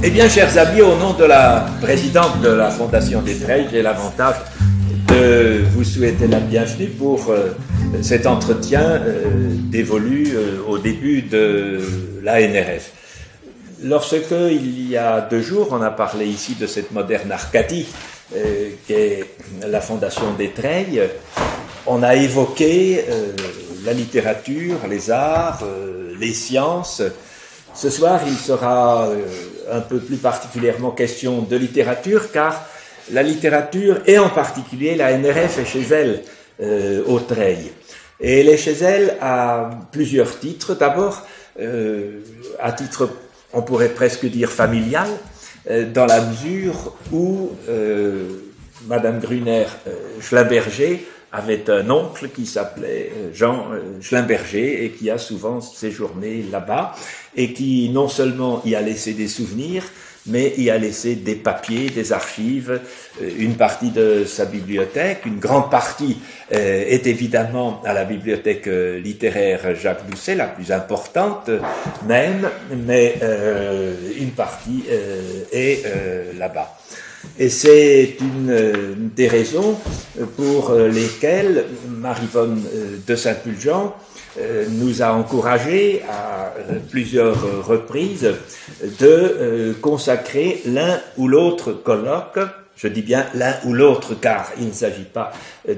Eh bien, chers amis, au nom de la présidente de la Fondation des Treilles, j'ai l'avantage de vous souhaiter la bienvenue pour cet entretien dévolu au début de l'ANRF. Lorsque, il y a 2 jours, on a parlé ici de cette moderne Arcadie, qu'est la Fondation des Treilles, on a évoqué la littérature, les arts, les sciences. Ce soir, il sera un peu plus particulièrement question de littérature, car la littérature, et en particulier la NRF, est chez elle au Treilles. Et elle est chez elle à plusieurs titres. D'abord, à titre, on pourrait presque dire familial, dans la mesure où Madame Gruner Schlimberger avait un oncle qui s'appelait Jean Schlimberger et qui a souvent séjourné là-bas et qui non seulement y a laissé des souvenirs, mais y a laissé des papiers, des archives, une partie de sa bibliothèque, une grande partie est évidemment à la bibliothèque littéraire Jacques Doucet, la plus importante même, mais une partie est là-bas. Et c'est une des raisons pour lesquelles Marie-Vonne de Saint-Pulgent nous a encouragés à plusieurs reprises de consacrer l'un ou l'autre colloque. Je dis bien l'un ou l'autre car il ne s'agit pas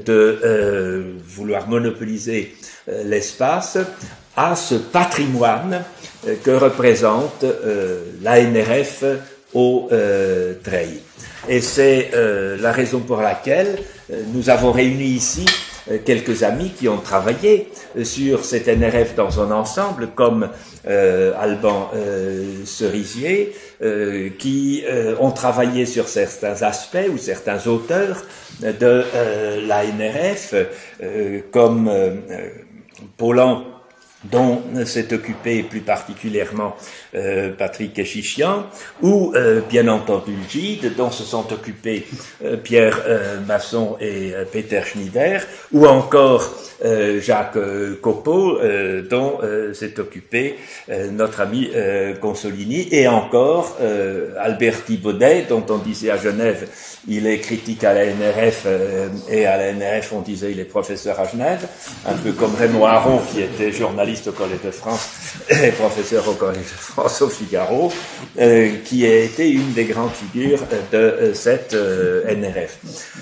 de vouloir monopoliser l'espace, à ce patrimoine que représente l'ANRF au Treilles. Et c'est la raison pour laquelle nous avons réuni ici quelques amis qui ont travaillé sur cette NRF dans son ensemble, comme Alban Cerisier, qui ont travaillé sur certains aspects ou certains auteurs de la NRF, comme Paulan, dont s'est occupé plus particulièrement Patrick Chichian, ou bien entendu Gide, dont se sont occupés Pierre Masson et Peter Schneider, ou encore Jacques Copeau, dont s'est occupé notre ami Consolini, et encore Albert Thibaudet, dont on disait à Genève il est critique à la NRF, et à la NRF on disait il est professeur à Genève, un peu comme Raymond Aron qui était journaliste au Collège de France et professeur au Collège de France au Figaro, qui a été une des grandes figures de cette NRF.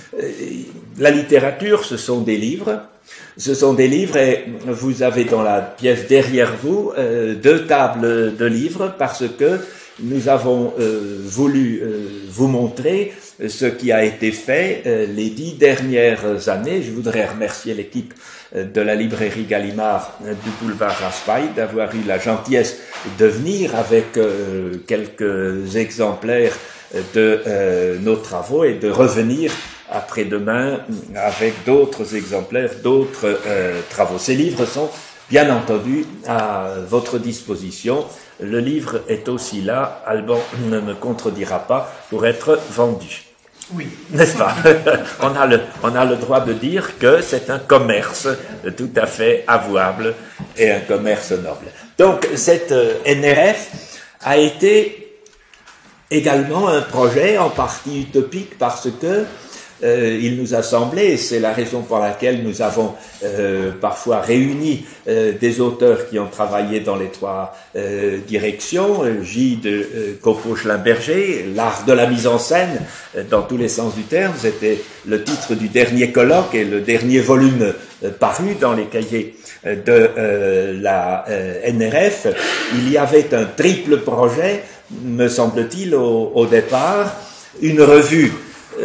La littérature, ce sont des livres. Ce sont des livres et vous avez dans la pièce derrière vous 2 tables de livres parce que nous avons voulu vous montrer ce qui a été fait les 10 dernières années. Je voudrais remercier l'équipe de la librairie Gallimard du boulevard Raspail d'avoir eu la gentillesse de venir avec quelques exemplaires de nos travaux et de revenir après-demain avec d'autres exemplaires, d'autres travaux. Ces livres sont bien entendu à votre disposition. Le livre est aussi là, Alban ne me contredira pas, pour être vendu. Oui. N'est-ce pas? on a le droit de dire que c'est un commerce tout à fait avouable et un commerce noble. Donc, cette NRF a été également un projet en partie utopique parce que il nous a semblé, et c'est la raison pour laquelle nous avons parfois réuni des auteurs qui ont travaillé dans les 3 directions, Gide, Copeau, Schlimberger, l'art de la mise en scène, dans tous les sens du terme, c'était le titre du dernier colloque et le dernier volume paru dans les cahiers de la NRF. Il y avait un triple projet, me semble-t-il, au départ, une revue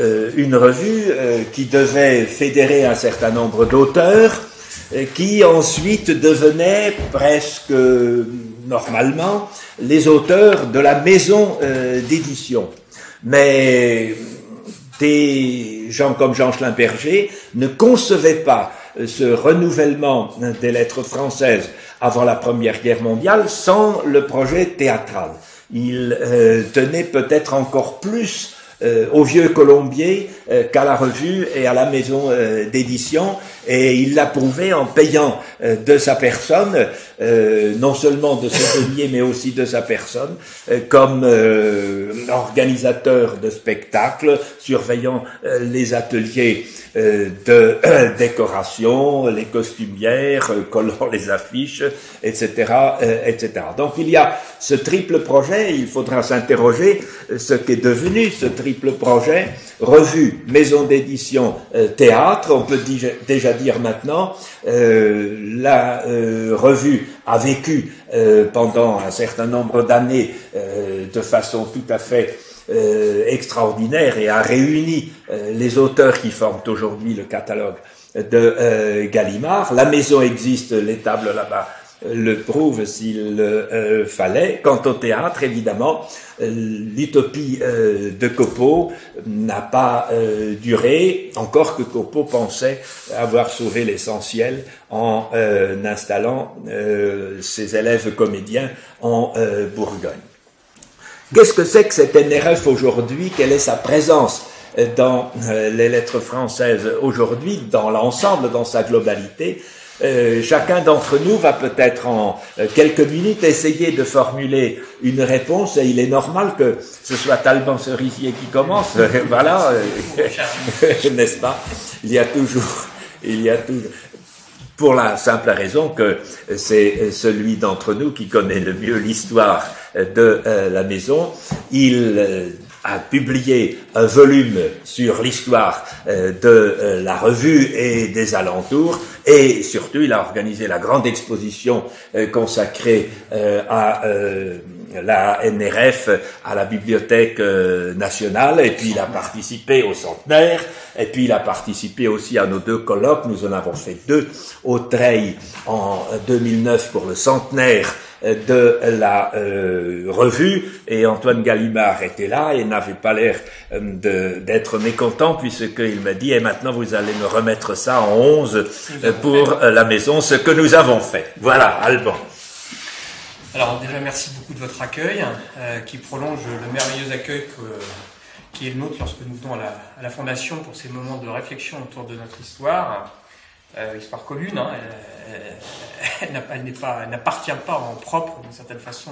qui devait fédérer un certain nombre d'auteurs, qui ensuite devenaient presque normalement les auteurs de la maison d'édition. Mais des gens comme Jean Schlimberger ne concevaient pas ce renouvellement des lettres françaises avant la Première Guerre mondiale sans le projet théâtral. Il tenait peut-être encore plus au Vieux Colombier qu'à la revue et à la maison d'édition, Et il l'a prouvé en payant de sa personne, non seulement de ses deniers, mais aussi de sa personne, comme organisateur de spectacles, surveillant les ateliers de décoration, les costumières, collant les affiches, etc., etc. Donc il y a ce triple projet, il faudra s'interroger ce qu'est devenu ce triple projet, revue, maison d'édition, théâtre. On peut déjà dire maintenant, la revue a vécu pendant un certain nombre d'années de façon tout à fait extraordinaire et a réuni les auteurs qui forment aujourd'hui le catalogue de Gallimard. La maison existe, les tables là-bas le prouvent s'il fallait. Quant au théâtre, évidemment, l'utopie de Copeau n'a pas duré, encore que Copeau pensait avoir sauvé l'essentiel en installant ses élèves comédiens en Bourgogne. Qu'est-ce que c'est que cette NRF aujourd'hui? Quelle est sa présence dans les lettres françaises aujourd'hui, dans l'ensemble, dans sa globalité? Chacun d'entre nous va peut-être en quelques minutes essayer de formuler une réponse, et il est normal que ce soit Alban Cerisier qui commence. Voilà, n'est-ce pas? Il y a toujours, pour la simple raison que c'est celui d'entre nous qui connaît le mieux l'histoire de la maison. Il a publié un volume sur l'histoire de la revue et des alentours, et surtout il a organisé la grande exposition consacrée à la NRF, à la Bibliothèque nationale, et puis il a participé au centenaire, et puis il a participé aussi à nos 2 colloques. Nous en avons fait 2 au Treil en 2009 pour le centenaire de la revue, et Antoine Gallimard était là et n'avait pas l'air d'être mécontent, puisqu'il m'a dit: et maintenant vous allez me remettre ça en 11 pour la maison, ce que nous avons fait. Voilà, Alban. Alors déjà, merci beaucoup de votre accueil, qui prolonge le merveilleux accueil qui est le nôtre lorsque nous venons à la Fondation pour ces moments de réflexion autour de notre histoire. Histoire commune, hein, elle n'appartient pas en propre d'une certaine façon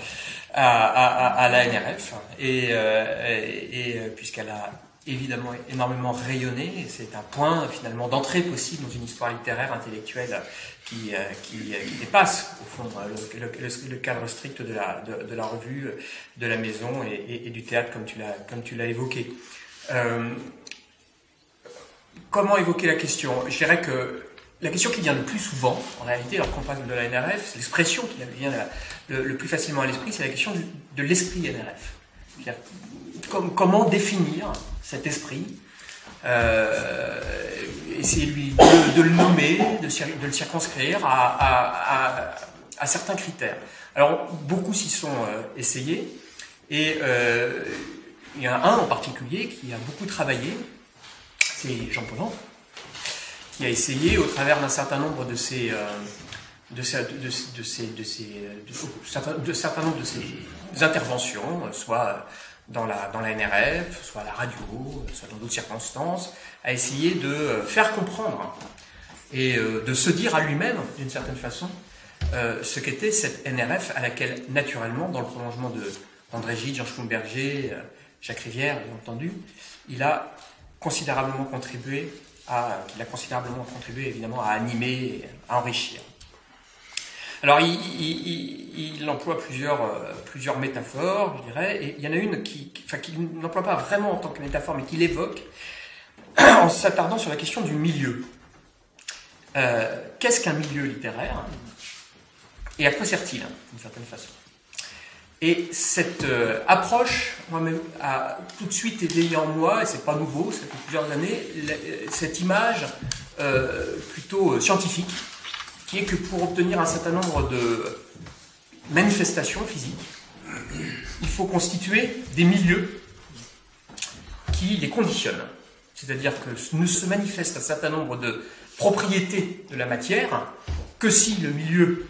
à la NRF, et puisqu'elle a évidemment énormément rayonné, c'est un point finalement d'entrée possible dans une histoire littéraire, intellectuelle qui dépasse au fond le cadre strict de la revue, de la maison et du théâtre, comme tu l'as évoqué. Comment évoquer la question? Je dirais que la question qui vient le plus souvent, en réalité, lorsqu'on parle de la NRF, c'est l'expression qui vient le plus facilement à l'esprit, c'est la question de l'esprit NRF. Comment définir cet esprit, essayer de le nommer, de le circonscrire à certains critères. Alors, beaucoup s'y sont essayés, et il y en a un en particulier qui a beaucoup travaillé, c'est Jean Paulhan, qui a essayé, au travers d'un certain nombre de ses interventions, soit dans la NRF, soit à la radio, soit dans d'autres circonstances, à essayer de faire comprendre et de se dire à lui-même, d'une certaine façon, ce qu'était cette NRF à laquelle, naturellement, dans le prolongement de André Gide, Georges Schlumberger, Jacques Rivière, bien entendu, il a considérablement contribué évidemment à animer et à enrichir. Alors il emploie plusieurs métaphores, je dirais, et il y en a une qu'il n'emploie pas vraiment en tant que métaphore, mais qu'il évoque en s'attardant sur la question du milieu. Qu'est-ce qu'un milieu littéraire, et à quoi sert-il, d'une certaine façon? Et cette approche, moi-même, a tout de suite éveillé en moi, et c'est pas nouveau, ça fait plusieurs années, cette image plutôt scientifique, qui est que pour obtenir un certain nombre de manifestations physiques, il faut constituer des milieux qui les conditionnent. C'est-à-dire que ne se manifeste un certain nombre de propriétés de la matière que si le milieu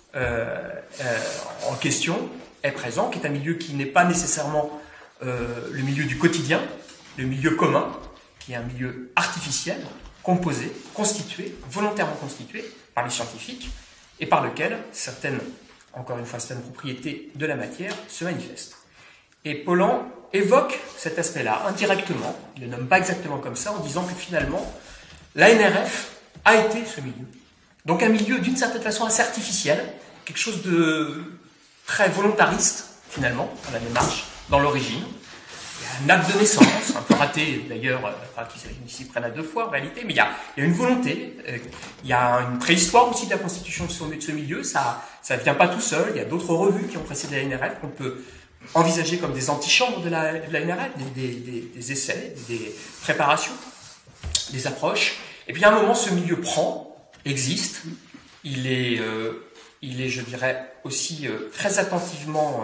en question est présent, qui est un milieu qui n'est pas nécessairement le milieu du quotidien, le milieu commun, qui est un milieu artificiel, composé, constitué, volontairement constitué par les scientifiques et par lequel certaines propriétés de la matière se manifestent. Et Paulan évoque cet aspect-là indirectement, il ne le nomme pas exactement comme ça, en disant que finalement, l'ANRF a été ce milieu. Donc un milieu d'une certaine façon assez artificiel, quelque chose de très volontariste, finalement, dans la démarche, dans l'origine. Il y a un acte de naissance, un peu raté d'ailleurs, qui s'y prennent à deux fois en réalité, mais il y a une volonté, il y a une préhistoire aussi de la constitution de ce milieu, ça ne vient pas tout seul, il y a d'autres revues qui ont précédé la NRF qu'on peut envisager comme des antichambres de la NRF, des essais, des préparations, des approches. Et puis à un moment, ce milieu existe, il est, je dirais, aussi très attentivement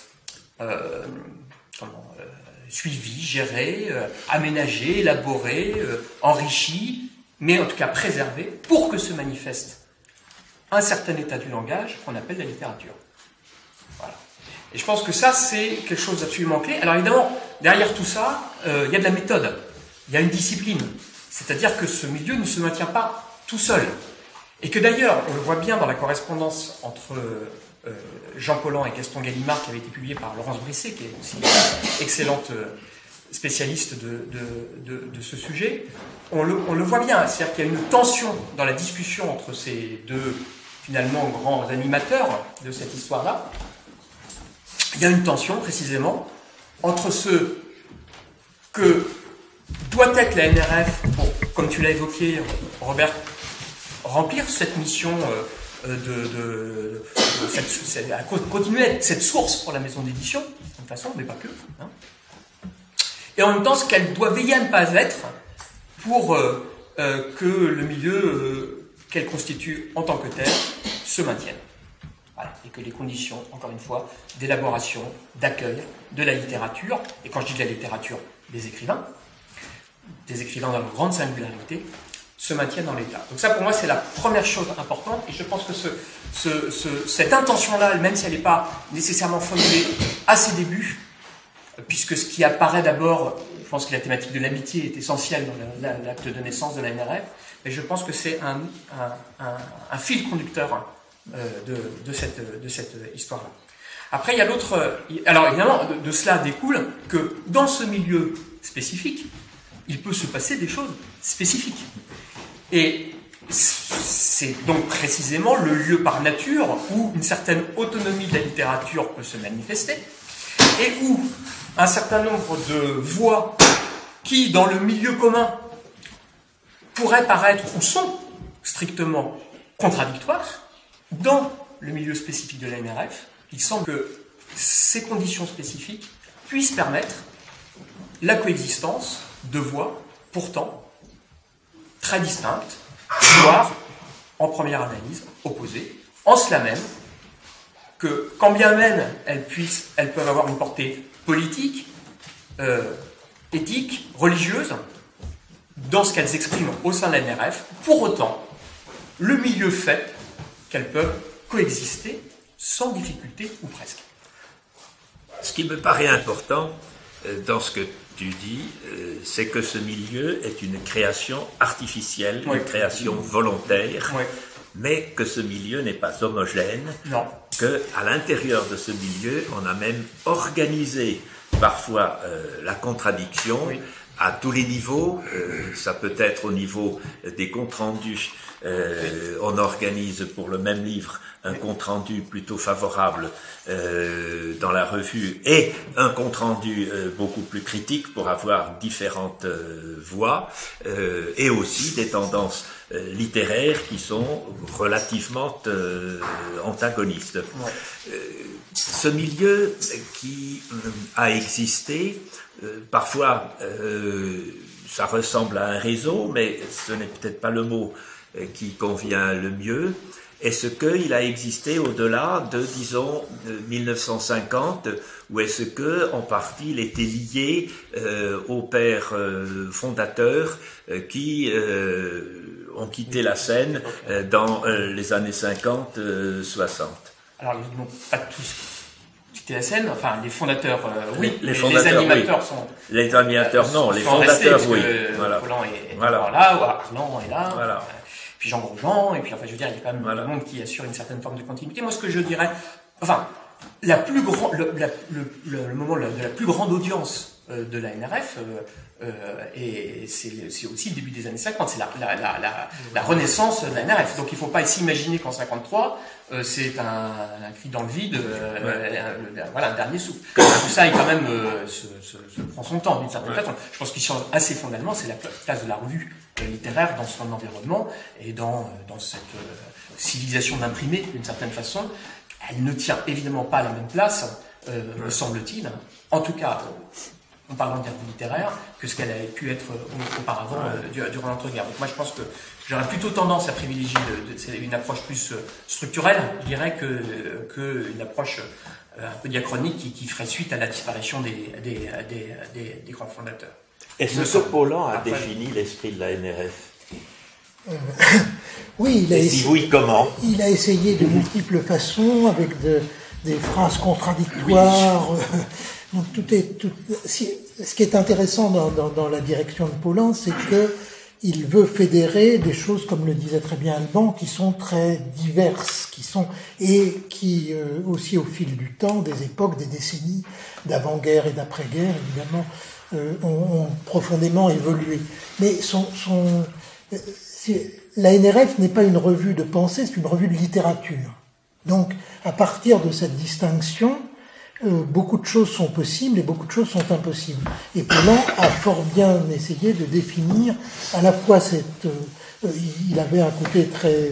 suivi, géré, aménagé, élaboré, enrichi, mais en tout cas préservé, pour que se manifeste un certain état du langage qu'on appelle la littérature. Voilà. Et je pense que ça, c'est quelque chose d'absolument clé. Alors évidemment, derrière tout ça, il y a de la méthode, il y a une discipline. C'est-à-dire que ce milieu ne se maintient pas tout seul. Et que d'ailleurs, on le voit bien dans la correspondance entre Jean Paulan et Gaston Gallimard, qui avait été publiée par Laurence Brisset, qui est aussi une excellente spécialiste de ce sujet. On le voit bien, c'est-à-dire qu'il y a une tension dans la discussion entre ces deux, finalement, grands animateurs de cette histoire-là. Il y a une tension, précisément, entre ce que doit être la NRF pour, comme tu l'as évoqué, Robert, remplir cette mission continuer à être cette source pour la maison d'édition, de toute façon, mais pas que. Hein. Et en même temps, ce qu'elle doit veiller à ne pas être pour que le milieu qu'elle constitue en tant que tel se maintienne. Voilà. Et que les conditions, encore une fois, d'élaboration, d'accueil de la littérature, et quand je dis de la littérature, des écrivains dans leur grande singularité, se maintiennent dans l'État. Donc ça, pour moi, c'est la première chose importante, et je pense que cette intention-là, même si elle n'est pas nécessairement formulée à ses débuts, puisque ce qui apparaît d'abord, je pense que la thématique de l'amitié est essentielle dans l'acte de naissance de la NRF, mais je pense que c'est un fil conducteur de cette histoire-là. Après, il y a l'autre... Alors, évidemment, de cela découle que dans ce milieu spécifique, il peut se passer des choses spécifiques. Et c'est donc précisément le lieu par nature où une certaine autonomie de la littérature peut se manifester et où un certain nombre de voix qui, dans le milieu commun, pourraient paraître ou sont strictement contradictoires, dans le milieu spécifique de la NRF, il semble que ces conditions spécifiques puissent permettre la coexistence de voix pourtant très distinctes, voire, en première analyse, opposées, en cela même que, quand bien même elles peuvent avoir une portée politique, éthique, religieuse, dans ce qu'elles expriment au sein de la NRF, pour autant, le milieu fait qu'elles peuvent coexister sans difficulté ou presque. Ce qui me paraît important dans ce que tu dis, c'est que ce milieu est une création artificielle, oui. Une création volontaire, oui. Mais que ce milieu n'est pas homogène, non. Qu'à l'intérieur de ce milieu, on a même organisé parfois la contradiction, oui. À tous les niveaux, ça peut être au niveau des comptes rendus, on organise pour le même livre un compte rendu plutôt favorable dans la revue et un compte rendu beaucoup plus critique pour avoir différentes voix et aussi des tendances littéraires qui sont relativement antagonistes. Ouais. Ce milieu qui a existé, parfois ça ressemble à un réseau, mais ce n'est peut-être pas le mot qui convient le mieux. Est-ce qu'il a existé au-delà de, disons, 1950, ou est-ce que, en partie, il était lié aux pères fondateurs qui ont quitté la scène dans les années 50-60 Alors, évidemment, pas tous. TSN, enfin les fondateurs, oui, les fondateurs, les animateurs oui. sont... Les animateurs, non, les fondateurs, oui. Roland est là, Arlan est là, voilà. Puis Jean Grosjean, et puis enfin je veux dire, il y a quand même du monde qui assure une certaine forme de continuité. Moi ce que je dirais, enfin, le moment de la plus grande audience de la NRF, et c'est aussi le début des années 50, c'est la renaissance de la NRF. Donc il ne faut pas s'imaginer qu'en 53, c'est un cri dans le vide, voilà, un dernier souffle. Tout ça, il quand même se prend son temps d'une certaine façon. Je pense qu'il change assez fondamentalement, c'est la place de la revue littéraire dans son environnement et dans cette civilisation d'imprimé d'une certaine façon. Elle ne tient évidemment pas à la même place, me semble-t-il, en tout cas en parlant de revue littéraire, que ce qu'elle avait pu être auparavant durant l'entre-guerres. Donc moi je pense que j'aurais plutôt tendance à privilégier une approche plus structurelle, je dirais, que une approche un peu diachronique qui ferait suite à la disparition des grands fondateurs. Est-ce que Paulhan a défini l'esprit de la NRF? Oui, oui, comment? Il a essayé de multiples façons, avec des phrases contradictoires. Donc ce qui est intéressant dans la direction de Paulhan, c'est que il veut fédérer des choses, comme le disait très bien Alban, qui sont très diverses, et qui aussi au fil du temps, des époques, des décennies d'avant-guerre et d'après-guerre, évidemment, ont profondément évolué. Mais la NRF n'est pas une revue de pensée, c'est une revue de littérature. Donc, à partir de cette distinction, beaucoup de choses sont possibles et beaucoup de choses sont impossibles. Et Paulhan a fort bien essayé de définir à la fois il avait un côté très...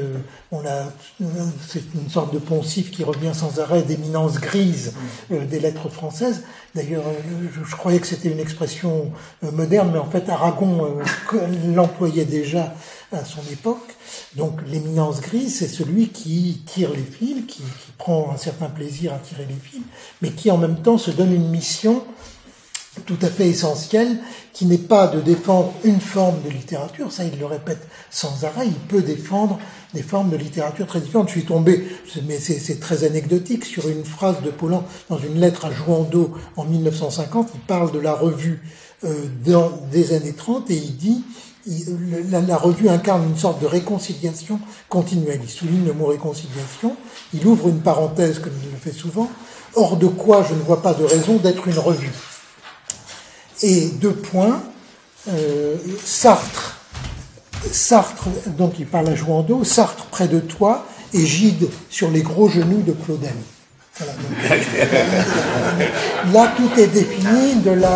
c'est une sorte de poncif qui revient sans arrêt d'éminence grise des lettres françaises. D'ailleurs, je croyais que c'était une expression moderne, mais en fait, Aragon l'employait déjà à son époque. Donc, l'éminence grise, c'est celui qui tire les fils, qui prend un certain plaisir à tirer les fils, mais qui en même temps se donne une mission tout à fait essentielle, qui n'est pas de défendre une forme de littérature, ça il le répète sans arrêt, il peut défendre des formes de littérature très différentes. Je suis tombé, mais c'est très anecdotique, sur une phrase de Paulhan dans une lettre à Jouandeau en 1950, il parle de la revue des années 30 et il dit la revue incarne une sorte de réconciliation continuelle. Il souligne le mot réconciliation, il ouvre une parenthèse comme il le fait souvent, hors de quoi je ne vois pas de raison d'être une revue. Et deux points, Sartre, donc il parle à Jouandeau, Sartre près de toi et Gide sur les gros genoux de Claudel. Voilà, donc, là, tout est défini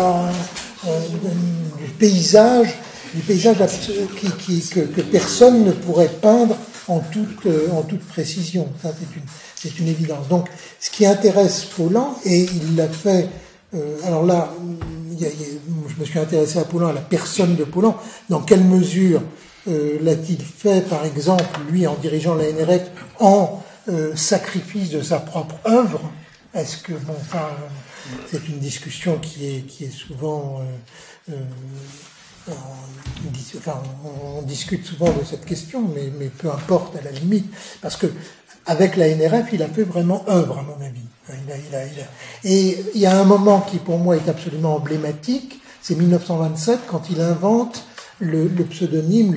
du paysage que personne ne pourrait peindre en toute précision. Ça, c'est une évidence. Donc, ce qui intéresse Paulhan, et il l'a fait, alors là, je me suis intéressé à Paulhan, à la personne de Paulhan. Dans quelle mesure l'a-t-il fait, par exemple, lui, en dirigeant la NRF, en sacrifice de sa propre œuvre? Est-ce que, c'est une discussion qui est souvent... on discute souvent de cette question, mais peu importe à la limite, parce que avec la NRF, il a fait vraiment œuvre, à mon avis. Et il y a un moment qui, pour moi, est absolument emblématique, c'est 1927, quand il invente le pseudonyme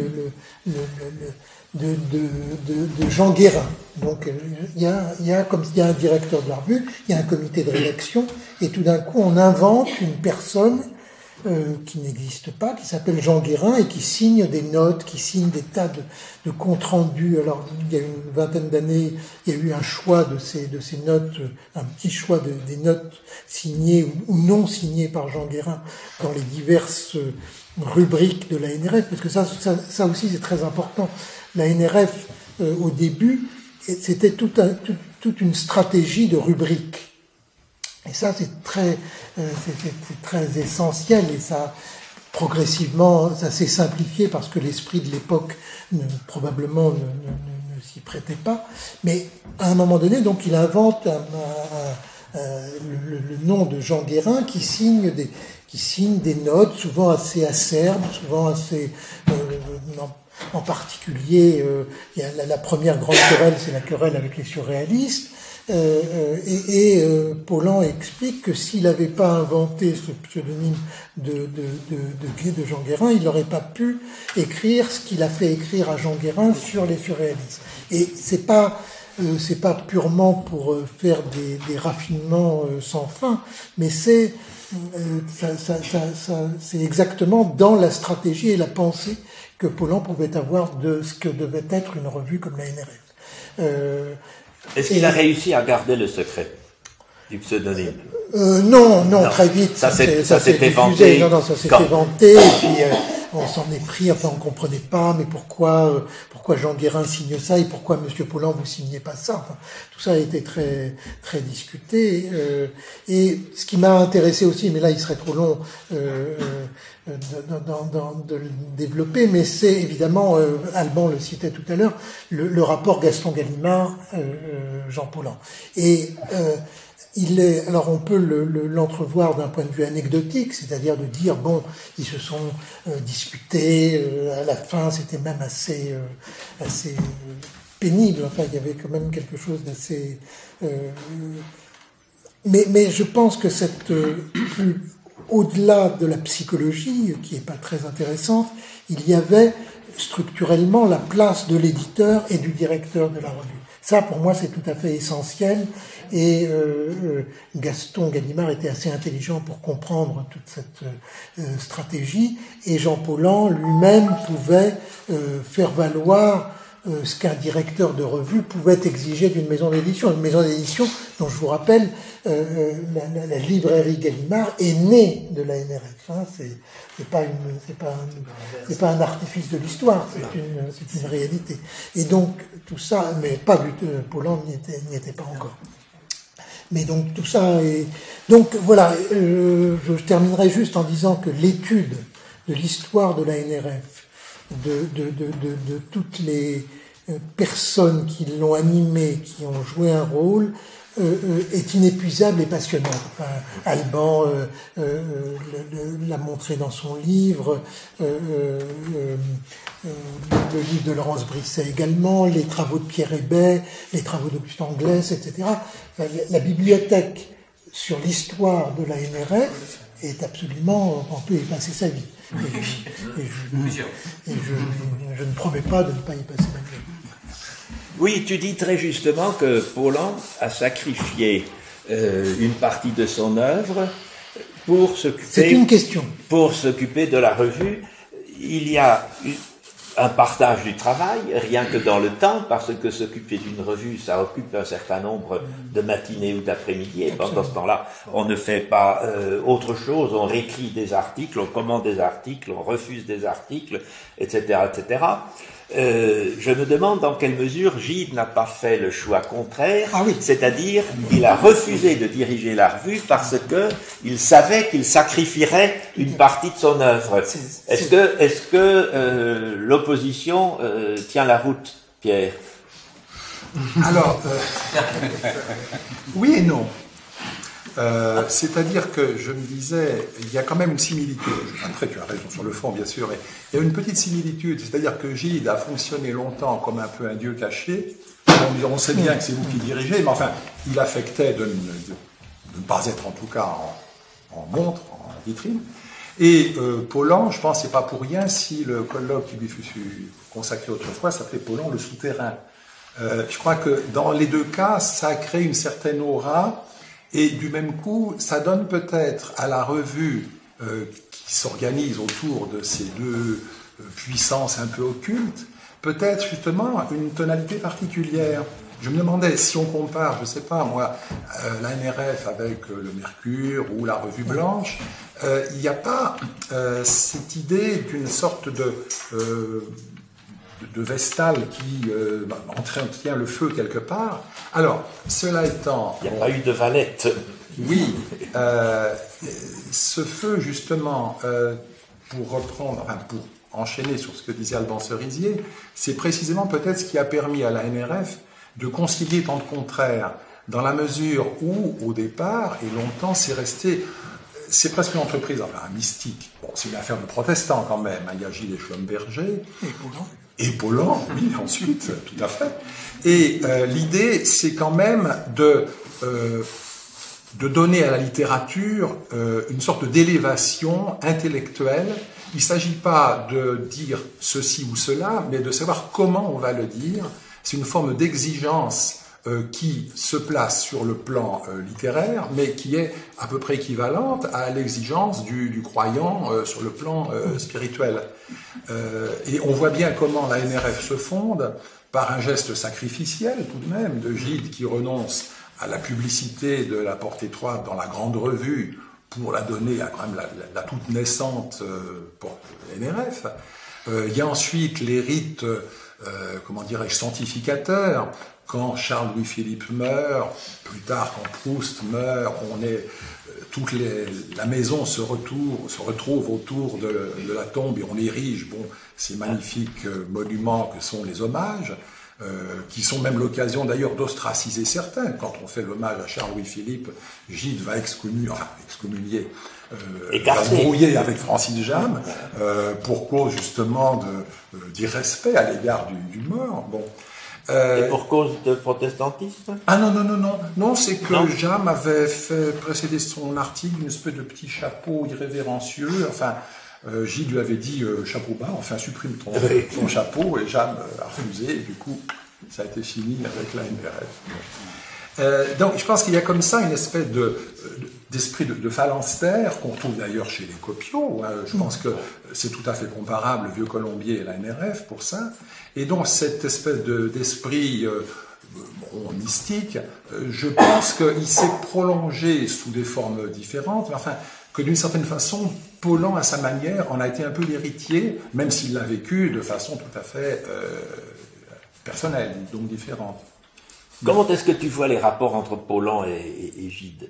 de Jean Guérin. Donc, il y a un directeur de la revue, il y a un comité de rédaction, et tout d'un coup, on invente une personne qui n'existe pas, qui s'appelle Jean Guérin et qui signe des notes, qui signe des tas de comptes rendus. Alors, il y a une vingtaine d'années, il y a eu un choix de ces notes, un petit choix des notes signées ou non signées par Jean Guérin dans les diverses rubriques de la NRF, parce que ça aussi c'est très important. La NRF, au début, c'était toute une stratégie de rubriques. Et ça, c'est très essentiel, et ça, progressivement, ça s'est simplifié parce que l'esprit de l'époque probablement ne s'y prêtait pas. Mais à un moment donné, donc, il invente le nom de Jean Guérin qui signe des notes, souvent assez acerbes, souvent assez En particulier, il y a la première grande querelle, c'est la querelle avec les surréalistes. Paulan explique que s'il n'avait pas inventé ce pseudonyme de Jean Guérin, il n'aurait pas pu écrire ce qu'il a fait écrire à Jean Guérin sur les surréalistes. Et c'est pas purement pour faire des raffinements sans fin, mais c'est exactement dans la stratégie et la pensée que Paulan pouvait avoir de ce que devait être une revue comme la NRF. Est-ce qu'il a réussi à garder le secret du pseudonyme? Non, très vite. Ça s'était diffusé. vanté. Non, ça s'était vanté. Et puis on s'en est pris. Enfin, on comprenait pas. Mais pourquoi Jean Guérin signe ça et pourquoi Monsieur Paulan vous signez pas ça? Enfin, tout ça a été très très discuté. Et ce qui m'a intéressé aussi, mais là il serait trop long de le développer, mais c'est évidemment, Alban le citait tout à l'heure, le rapport Gaston Gallimard, Jean Paulan. Et alors on peut l'entrevoir d'un point de vue anecdotique, c'est-à-dire de dire bon, ils se sont disputés, à la fin c'était même assez pénible. Enfin, il y avait quand même quelque chose d'assez. Mais je pense que au-delà de la psychologie, qui est pas très intéressante, il y avait structurellement la place de l'éditeur et du directeur de la revue. Ça, pour moi, c'est tout à fait essentiel. Et Gaston Gallimard était assez intelligent pour comprendre toute cette stratégie. Et Jean Paulan lui-même pouvait faire valoir ce qu'un directeur de revue pouvait exiger d'une maison d'édition. Une maison d'édition dont je vous rappelle, la librairie Gallimard est née de la NRF. Hein. C'est pas un artifice de l'histoire, c'est une réalité. Et donc tout ça, mais pas du tout, Paulan n'y était pas encore. Mais donc tout ça est. Donc voilà, je terminerai juste en disant que l'étude de l'histoire de la NRF, de toutes les personnes qui l'ont animée, qui ont joué un rôle, est inépuisable et passionnante. Enfin, Alban l'a montré dans son livre, le livre de Laurence Brisset également, les travaux de Pierre Hébet, les travaux d'Auguste Anglès, etc. Enfin, la bibliothèque sur l'histoire de la NRF est absolument, on peut y passer sa vie. Et je ne promets pas de ne pas y passer ma vie. Oui, tu dis très justement que Paulan a sacrifié une partie de son œuvre pour s'occuper. C'est une question. Pour s'occuper de la revue. Il y a un partage du travail, rien que dans le temps, parce que s'occuper d'une revue, ça occupe un certain nombre de matinées ou d'après-midi, et pendant ce temps-là, on ne fait pas autre chose, on réécrit des articles, on commande des articles, on refuse des articles, etc., etc. Je me demande dans quelle mesure Gide n'a pas fait le choix contraire, c'est-à-dire il a refusé de diriger la revue parce que il savait qu'il sacrifierait une partie de son œuvre. Est-ce que l'opposition tient la route, Pierre? Alors, oui et non. C'est-à-dire que je me disais, il y a quand même une similitude. Après, tu as raison sur le fond, bien sûr, mais il y a une petite similitude. C'est-à-dire que Gide a fonctionné longtemps comme un peu un dieu caché. On sait bien que c'est vous qui dirigez, mais enfin, il affectait de ne pas être en tout cas en montre, en vitrine. Et Paulan, je pense, c'est pas pour rien si le colloque qui lui fut consacré autrefois s'appelait Paulan le souterrain. Je crois que dans les deux cas, ça crée une certaine aura. Et du même coup, ça donne peut-être à la revue qui s'organise autour de ces deux puissances un peu occultes, peut-être justement une tonalité particulière. Je me demandais si on compare, je sais pas moi, la NRF avec le Mercure ou la Revue Blanche, il n'y a pas cette idée d'une sorte de Vestale qui entretient le feu quelque part. Alors, cela étant... Il n'y a pas eu de Valette. Oui. Ce feu, justement, pour enchaîner sur ce que disait Alban Cerisier, c'est précisément peut-être ce qui a permis à la NRF de concilier tant de contraires, dans la mesure où, au départ, et longtemps, c'est presque une entreprise, enfin, un mystique. Bon, c'est une affaire de protestants quand même. Il y a Gilles et Schlumberger. Et Pollan, oui, ensuite, tout à fait. Et l'idée, c'est quand même de donner à la littérature une sorte d'élévation intellectuelle. Il ne s'agit pas de dire ceci ou cela, mais de savoir comment on va le dire. C'est une forme d'exigence qui se place sur le plan littéraire, mais qui est à peu près équivalente à l'exigence du croyant sur le plan spirituel. Et on voit bien comment la NRF se fonde par un geste sacrificiel tout de même de Gide qui renonce à la publicité de la porte étroite dans la grande revue pour la donner à quand même la toute naissante pour NRF. Il y a ensuite les rites, comment dirais-je, sanctificateurs. Quand Charles-Louis-Philippe meurt, plus tard quand Proust meurt, la maison se retrouve autour de la tombe et on érige ces magnifiques monuments que sont les hommages, qui sont même l'occasion d'ailleurs d'ostraciser certains. Quand on fait l'hommage à Charles-Louis-Philippe, Gide va excommunier, va se brouiller avec Francis Jammes pour cause justement d'irrespect à l'égard du mort. Bon. Et pour cause de protestantisme? Ah non, c'est que Jammes avait fait précéder son article une espèce de petit chapeau irrévérencieux. Enfin, Gide lui avait dit chapeau bas, enfin supprime ton chapeau, et Jammes a refusé, et du coup, ça a été fini avec la NRF. Donc, je pense qu'il y a comme ça une espèce d'esprit de phalanstère qu'on retrouve d'ailleurs chez les Copiaux. Hein. Je pense que c'est tout à fait comparable, le Vieux Colombier et la NRF pour ça. Et donc cette espèce d'esprit mystique, je pense qu'il s'est prolongé sous des formes différentes, mais enfin que d'une certaine façon, Pollan à sa manière en a été un peu l'héritier, même s'il l'a vécu de façon tout à fait personnelle, donc différente. Comment est-ce que tu vois les rapports entre Pollan et Gide?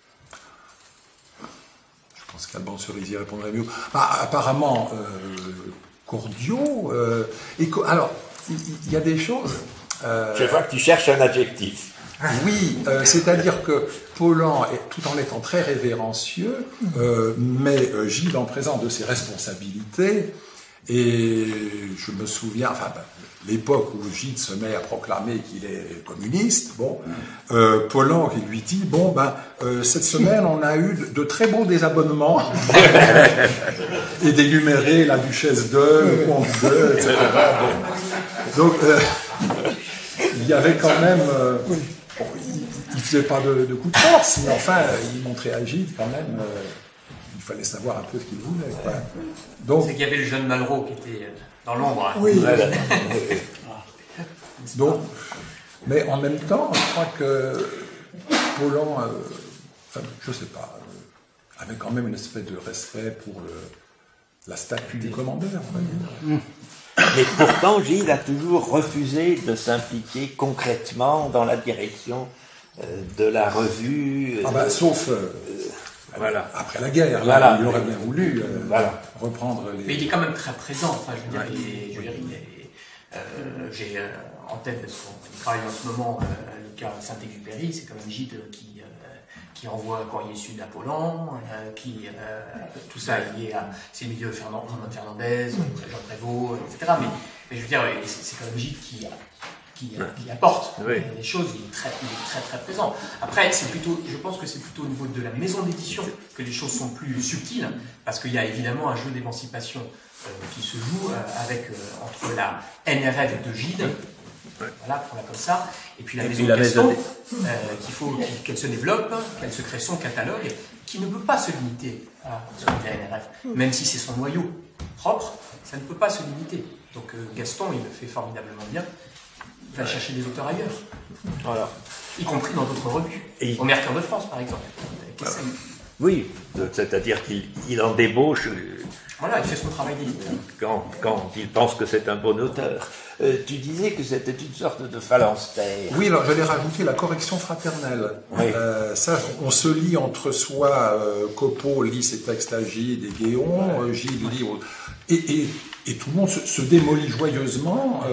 Je pense qu'Alban Cerisier répondrait mieux. Apparemment cordiaux. Alors, il y a des choses... Je vois que tu cherches un adjectif. Oui, c'est-à-dire que Pollan, tout en étant très révérencieux, mais Gide en présence de ses responsabilités, et je me souviens, l'époque où Gide se met à proclamer qu'il est communiste, Pollan qui lui dit, cette semaine on a eu de très beaux désabonnements, et d'énumérer la duchesse de, le comte de, etc. Donc, il y avait quand même... il ne faisait pas de coup de force, mais enfin, il montrait à Gide quand même... il fallait savoir un peu ce qu'il voulait. Quoi. Donc, c'est qu'il y avait le jeune Malraux qui était dans l'ombre. Oui. Voilà. Donc, mais en même temps, je crois que Pollan, je sais pas, avait quand même une espèce de respect pour la statue du commandeur, on va dire. Mais pourtant, Gide a toujours refusé de s'impliquer concrètement dans la direction de la revue. Sauf voilà. Après la guerre, voilà. Il aurait bien voulu reprendre les... Mais il est quand même très présent. Enfin, j'ai en tête, parce qu'on travaille en ce moment, le cas Saint-Exupéry, c'est quand même Gide qui envoie un courrier sud à Pollan, tout ça est lié à ses milieux Fernandez, Jean Prévost, etc. Mais je veux dire, c'est quand même Gide qui apporte les choses, il est très présent. Après, je pense que c'est plutôt au niveau de la maison d'édition que les choses sont plus subtiles, parce qu'il y a évidemment un jeu d'émancipation qui se joue entre la NRF de Gide, voilà, pour la comme ça, et puis la maison de Gaston, qu'il faut qu'elle se développe, qu'elle se crée son catalogue, qui ne peut pas se limiter à celui de la NRF. Même si c'est son noyau propre, ça ne peut pas se limiter. Donc Gaston, il le fait formidablement bien. Il va chercher des auteurs ailleurs, voilà. Y compris dans d'autres revues. Au Mercure de France, par exemple. Oui, c'est-à-dire qu'il en débauche. Voilà, il fait son travail d'éditeur. Quand il pense que c'est un bon auteur. Tu disais que c'était une sorte de phalanstère. Oui, alors j'allais rajouter la correction fraternelle. Oui. Ça, on se lit entre soi, Copeau lit ses textes à Gide et Guéon, Gide lit... Et tout le monde se démolit joyeusement.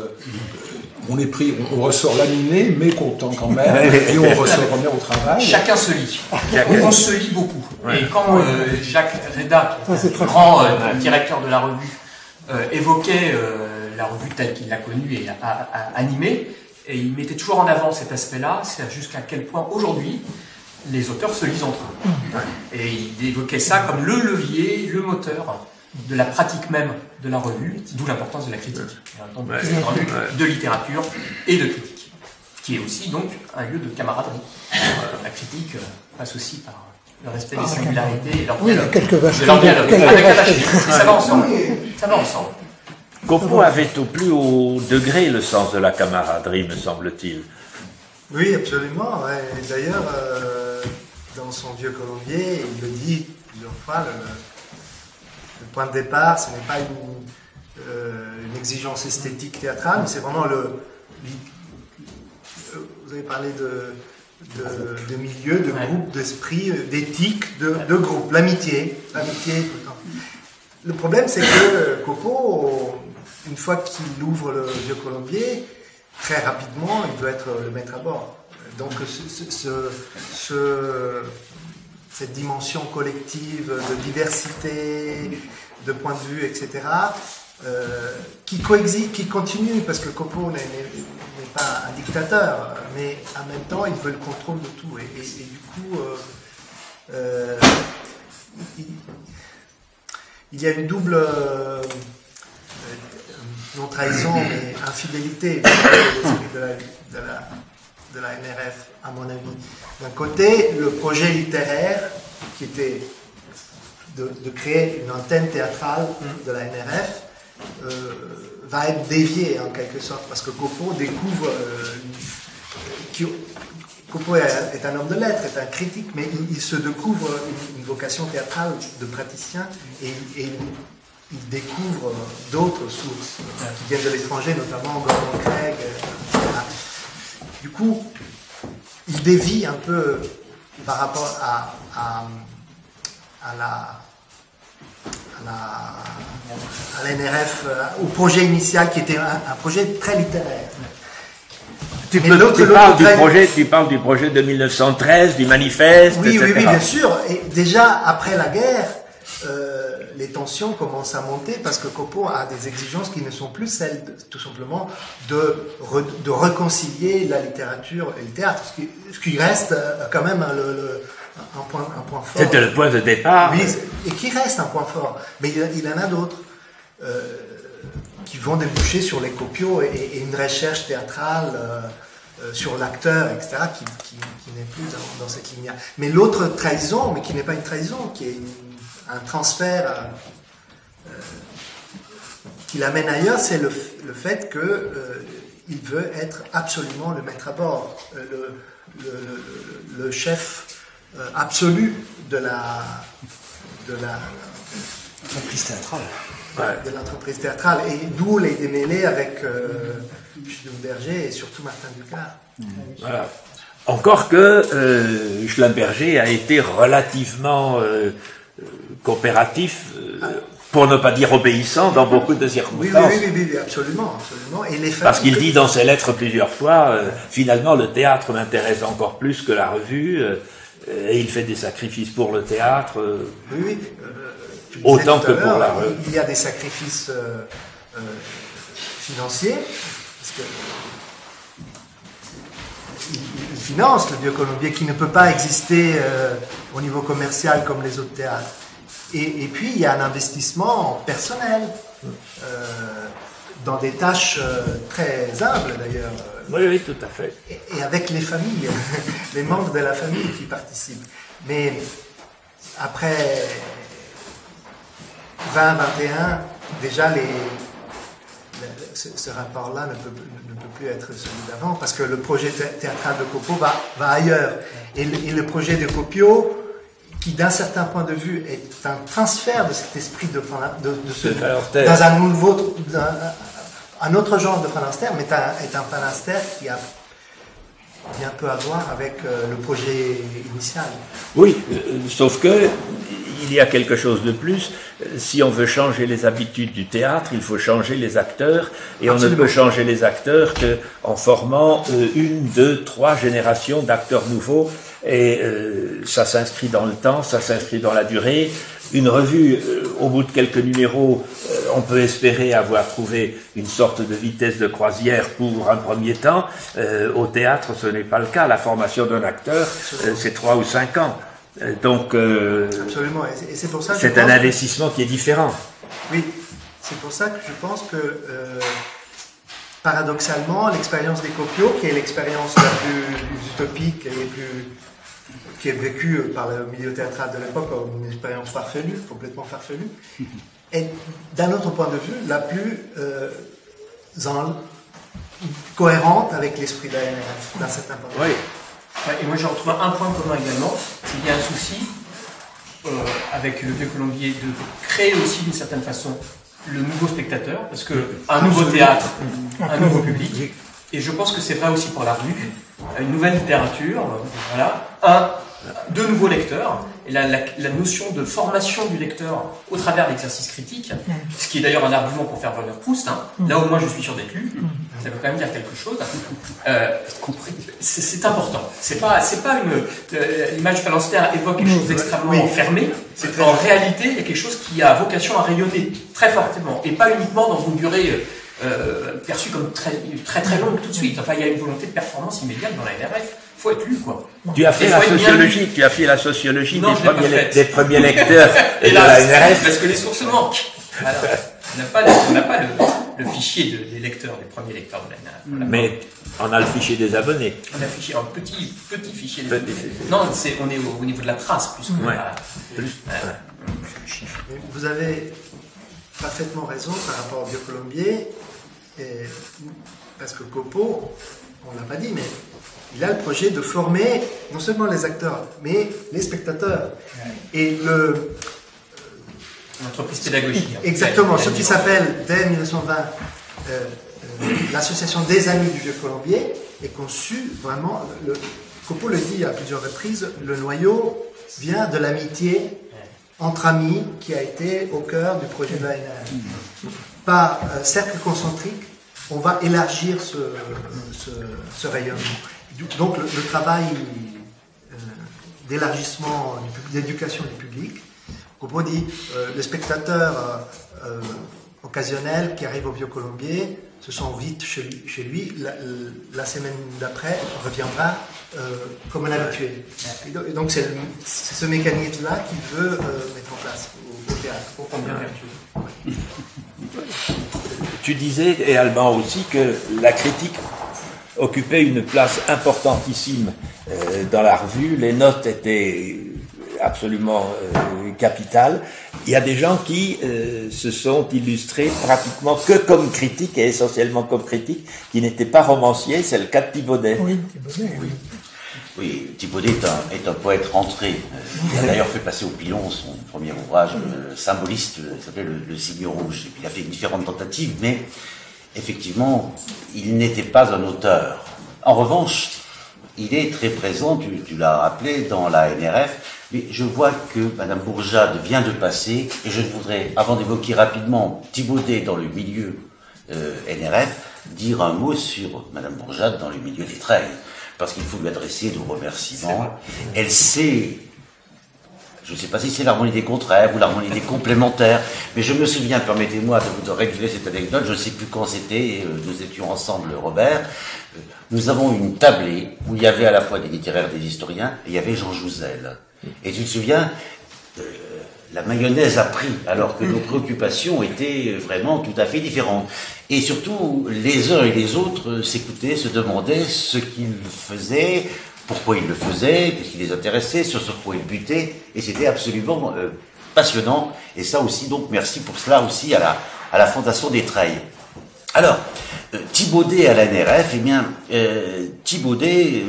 On ressort laminé, mais content quand même, et on remet au travail. Chacun se lit. On se lit beaucoup. Ouais. Et quand Jacques Reda, le grand directeur de la revue, évoquait la revue telle qu'il l'a connue et a animée. Et il mettait toujours en avant cet aspect-là, c'est jusqu'à quel point aujourd'hui les auteurs se lisent entre eux. Et il évoquait ça comme le levier, le moteur de la pratique même de la revue, d'où l'importance de la critique. Donc, c'est une revue de littérature et de critique, qui est aussi donc un lieu de camaraderie. La critique passe aussi par le respect des singularités et leur dialogue. Ça va ensemble. Ça va ensemble. Copeau avait au plus haut degré le sens de la camaraderie, me semble-t-il. Oui, absolument. Ouais. D'ailleurs, dans son Vieux Colombier, il le dit plusieurs fois, le point de départ, ce n'est pas une exigence esthétique théâtrale, mais c'est vraiment vous avez parlé de milieu, de groupe, d'esprit, d'éthique, de groupe, l'amitié tout le temps. Le problème, c'est que Copeau, une fois qu'il ouvre le Vieux Colombier, très rapidement, il veut être le maître à bord. Donc, cette dimension collective de diversité, de points de vue, etc., qui coexiste, qui continue, parce que Copeau n'est pas un dictateur, mais en même temps, il veut le contrôle de tout. Et du coup, il y a une double non trahison, mais infidélité de la NRF, à mon avis. D'un côté, le projet littéraire, qui était de créer une antenne théâtrale de la NRF, va être dévié en quelque sorte, parce que Copeau découvre... Copeau est un homme de lettres, est un critique, mais il se découvre une vocation théâtrale de praticien, et il découvre d'autres sources qui viennent de l'étranger, notamment Gordon Craig, etc. Du coup, il dévie un peu par rapport à la NRF, au projet initial qui était un projet très littéraire. Tu parles du projet de 1913, du manifeste, oui, etc. Oui, bien sûr. Et déjà, après la guerre, les tensions commencent à monter parce que Copeau a des exigences qui ne sont plus celles, tout simplement, de réconcilier la littérature et le théâtre. Ce qui reste quand même un point fort. C'était le point de départ. Oui, et qui reste un point fort. Mais il en a d'autres qui vont déboucher sur les copiaux et une recherche théâtrale sur l'acteur, etc., qui n'est plus dans cette ligne-là. Mais l'autre trahison, mais qui n'est pas une trahison, qui est un transfert qui l'amène ailleurs, c'est le fait qu'il veut être absolument le maître à bord, le chef absolu de l'entreprise théâtrale. De l'entreprise théâtrale, et d'où les démêlés avec Schlumberger et surtout Martin Ducard. Voilà. Encore que Schlumberger a été relativement coopératif, pour ne pas dire obéissant, dans beaucoup de circonstances. Oui, absolument. Et les parce qu'il dit dans ses lettres plusieurs fois, finalement le théâtre m'intéresse encore plus que la revue, et il fait des sacrifices pour le théâtre. Autant que pour la revue. Il y a des sacrifices financiers, parce que il finance le Vieux Colombier qui ne peut pas exister au niveau commercial comme les autres théâtres. Et puis il y a un investissement personnel dans des tâches très humbles d'ailleurs. Oui, tout à fait. Et avec les familles, les membres de la famille qui participent. Mais après 20-21, déjà ce rapport-là ne peut plus être celui d'avant, parce que le projet théâtral de Copeau va ailleurs. Et le projet de Copiot, qui d'un certain point de vue est un transfert de cet esprit dans un autre genre de phalanstère, mais est un phalanstère qui a bien peu à voir avec le projet initial. Oui, sauf que il y a quelque chose de plus. Si on veut changer les habitudes du théâtre, il faut changer les acteurs, et Absolument. On ne peut changer les acteurs qu'en formant 1, 2, 3 générations d'acteurs nouveaux, et ça s'inscrit dans le temps, ça s'inscrit dans la durée. Une revue, au bout de quelques numéros, on peut espérer avoir trouvé une sorte de vitesse de croisière pour un premier temps. Au théâtre, ce n'est pas le cas. La formation d'un acteur, c'est 3 ou 5 ans. Donc, absolument. Et c'est pour ça que c'est un investissement qui est différent. Oui, c'est pour ça que je pense que, paradoxalement, l'expérience des copios, qui est l'expérience la plus utopique et qui est vécue par le milieu théâtral de l'époque comme une expérience farfelue, complètement farfelue, est, d'un autre point de vue, la plus cohérente avec l'esprit de la NRF, d'un certain point de vue. Oui. Et moi, j'en retrouve un point commun également, c'est qu'il y a un souci avec le Vieux Colombier de créer aussi d'une certaine façon le nouveau spectateur, parce que un nouveau théâtre, un nouveau public, et je pense que c'est vrai aussi pour la revue, une nouvelle littérature, voilà, de nouveaux lecteurs, et la notion de formation du lecteur au travers de l'exercice critique, ce qui est d'ailleurs un argument pour faire venir Proust, hein, là au moins je suis sûr d'être lu, ça veut quand même dire quelque chose. C'est important. C'est pas l'image phalanstère évoque quelque chose d'extrêmement fermé. C'est en réalité il y a quelque chose qui a vocation à rayonner très fortement et pas uniquement dans une durée perçue comme très longue tout de suite. Enfin, il y a une volonté de performance immédiate dans la NRF. Faut être lu, quoi. Tu as fait la sociologie des premiers lecteurs de la NRF. Parce que les sources manquent. Alors, on n'a pas le fichier des lecteurs, des premiers lecteurs de la NRF. Mais on a le fichier des abonnés. On a un petit fichier des abonnés. Non, on est au niveau de la trace, plus que Vous avez parfaitement raison par rapport au Vieux Colombier, parce que Copeau, on ne l'a pas dit, mais il a le projet de former non seulement les acteurs, mais les spectateurs. Et l'entreprise pédagogique. Exactement, ce qui s'appelle, dès 1920, l'association des amis du Vieux Colombier est conçue vraiment, Copeau le dit à plusieurs reprises, le noyau vient de l'amitié entre amis qui a été au cœur du projet de la NRF. Par cercle concentrique, on va élargir ce rayonnement. Donc le travail d'élargissement, d'éducation du public, Copeau dit le spectateur occasionnel qui arrive au Vieux Colombier se sent vite chez lui la semaine d'après reviendra comme un habitué. Et donc c'est ce mécanisme-là qu'il veut mettre en place au théâtre. Pour qu'on bien vertueux. Tu disais, et Alban aussi, que la critique occupait une place importantissime dans la revue. Les notes étaient absolument capitales. Il y a des gens qui se sont illustrés pratiquement que comme critiques, et essentiellement comme critiques, qui n'étaient pas romanciers. C'est le cas de Thibaudet. Oui, Thibaudet. Oui, Thibaudet est un poète rentré. Il a d'ailleurs fait passer au pilon son premier ouvrage symboliste, qui s'appelait Le Cygne rouge. Et puis il a fait différentes tentatives, mais effectivement, il n'était pas un auteur. En revanche, il est très présent, tu l'as rappelé, dans la NRF, mais je vois que Madame Bourjade vient de passer, et je voudrais, avant d'évoquer rapidement Thibaudet dans le milieu NRF, dire un mot sur Madame Bourjade dans le milieu des Treilles, parce qu'il faut lui adresser nos remerciements. Elle sait, je ne sais pas si c'est l'harmonie des contraires ou l'harmonie des complémentaires, mais je me souviens, permettez-moi de vous révéler cette anecdote, je ne sais plus quand c'était, nous étions ensemble, Robert, nous avons une tablée où il y avait à la fois des littéraires, des historiens, et il y avait Jean Jouzel. Et tu te souviens, la mayonnaise a pris, alors que nos préoccupations étaient vraiment tout à fait différentes. Et surtout, les uns et les autres s'écoutaient, se demandaient ce qu'ils faisaient, pourquoi ils le faisaient, qu'est-ce qui les intéressait, sur quoi ils butaient, et c'était absolument passionnant. Et ça aussi, donc, merci pour cela aussi à la Fondation des Treilles. Alors, Thibaudet à la NRF, eh bien, Thibaudet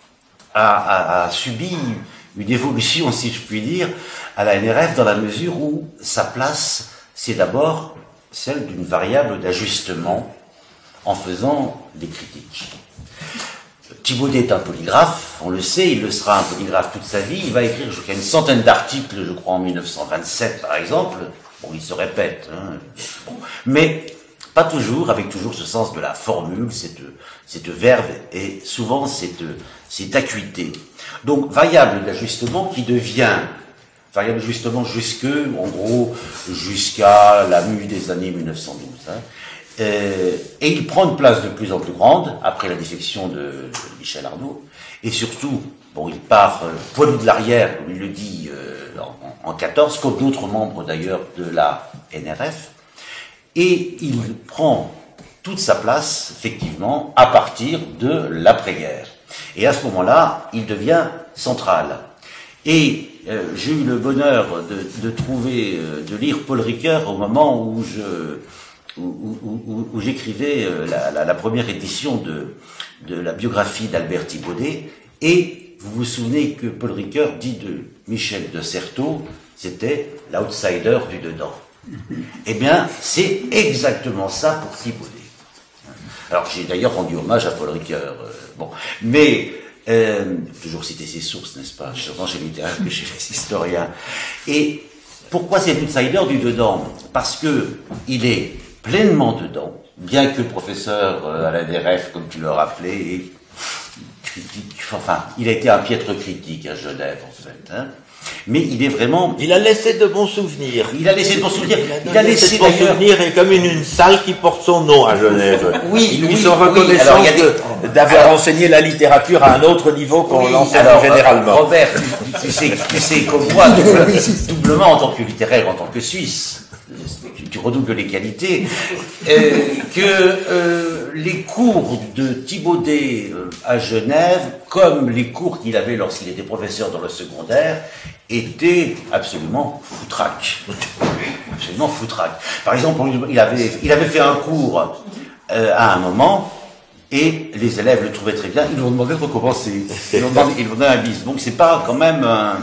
a subi une évolution, si je puis dire, à la NRF, dans la mesure où sa place, c'est d'abord celle d'une variable d'ajustement en faisant des critiques. Thibaudet est un polygraphe, on le sait, il le sera un polygraphe toute sa vie, il va écrire jusqu'à une centaine d'articles, je crois en 1927 par exemple, bon il se répète, hein, bon, mais pas toujours, avec toujours ce sens de la formule, cette verve et souvent cette acuité. Donc variable d'ajustement qui devient variable justement en gros, jusqu'à la mue des années 1912. Hein. Et il prend une place de plus en plus grande après la défection de Michel Arnaud. Et surtout, bon, il part poilu de l'arrière, comme il le dit, en 14, comme d'autres membres d'ailleurs de la NRF. Et il prend toute sa place, effectivement, à partir de l'après-guerre. Et à ce moment-là, il devient central. Et j'ai eu le bonheur de lire Paul Ricoeur au moment où j'écrivais la première édition de la biographie d'Albert Thibaudet. Et vous vous souvenez que Paul Ricoeur dit de Michel de Certeau, c'était l'outsider du dedans. Eh bien, c'est exactement ça pour Thibaudet. Alors, j'ai d'ailleurs rendu hommage à Paul Ricoeur. Bon, mais toujours citer ses sources, n'est-ce pas? Sûrement chez littéraire que chez les historiens. Et pourquoi c'est l'outsider du dedans? Parce que il est pleinement dedans, bien que professeur à la DRF, comme tu le rappelais, et critique. Enfin, il a été un piètre critique à Genève, en fait. Hein. Mais il est vraiment... Il a laissé de bons souvenirs. Il a laissé de bons souvenirs. Il a laissé de bons souvenirs et comme une salle qui porte son nom à Genève. Oui, ils lui sont reconnaissants d'avoir enseigné la littérature à un autre niveau qu'on l'enseigne généralement. Robert, tu sais comme moi, doublement en tant que littéraire, en tant que Suisse, tu redoubles les qualités, que les cours de Thibaudet à Genève, comme les cours qu'il avait lorsqu'il était professeur dans le secondaire, étaient absolument foutraques. Absolument foutraques. Par exemple, il avait fait un cours à un moment, et les élèves le trouvaient très bien, ils lui ont demandé de recommencer. Ils lui ont demandé un bis. Donc c'est pas quand même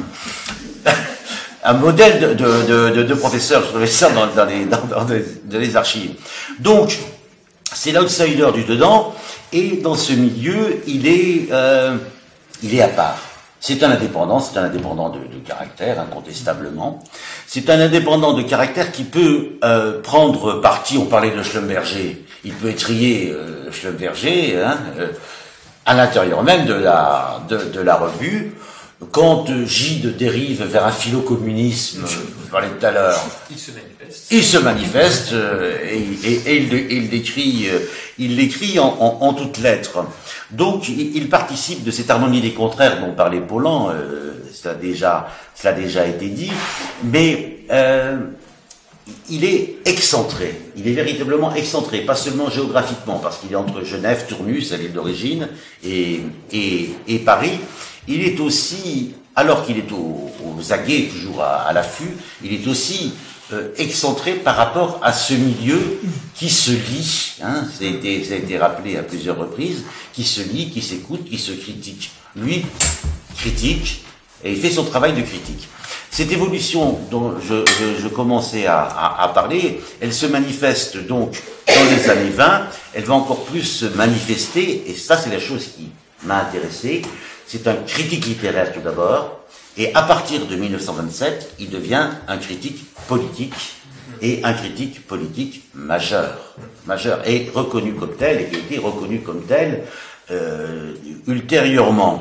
un modèle de professeur, je trouvais ça dans les archives. Donc, c'est l'outsider du dedans, et dans ce milieu, il est à part. C'est un indépendant de caractère, incontestablement. C'est un indépendant de caractère qui peut prendre parti, on parlait de Schlumberger, il peut étrier Schlumberger, hein, à l'intérieur même de la revue. Quand Gide dérive vers un philo-communisme, je parlais tout à l'heure, il se manifeste et il l'écrit en toutes lettres. Donc il participe de cette harmonie des contraires dont parlait Paulan, cela a déjà été dit, mais il est excentré, il est véritablement excentré, pas seulement géographiquement, parce qu'il est entre Genève, Tournus, sa ville d'origine, et Paris. Il est aussi, alors qu'il est aux aguets, toujours à l'affût, il est aussi excentré par rapport à ce milieu qui se lit, hein, ça a été rappelé à plusieurs reprises, qui se lit, qui s'écoute, qui se critique. Lui, critique, et il fait son travail de critique. Cette évolution dont je commençais à parler, elle se manifeste donc dans les années 20, elle va encore plus se manifester, et ça c'est la chose qui m'a intéressé. C'est un critique littéraire tout d'abord, et à partir de 1927, il devient un critique politique, et un critique politique majeur, et reconnu comme tel, et qui a été reconnu comme tel ultérieurement.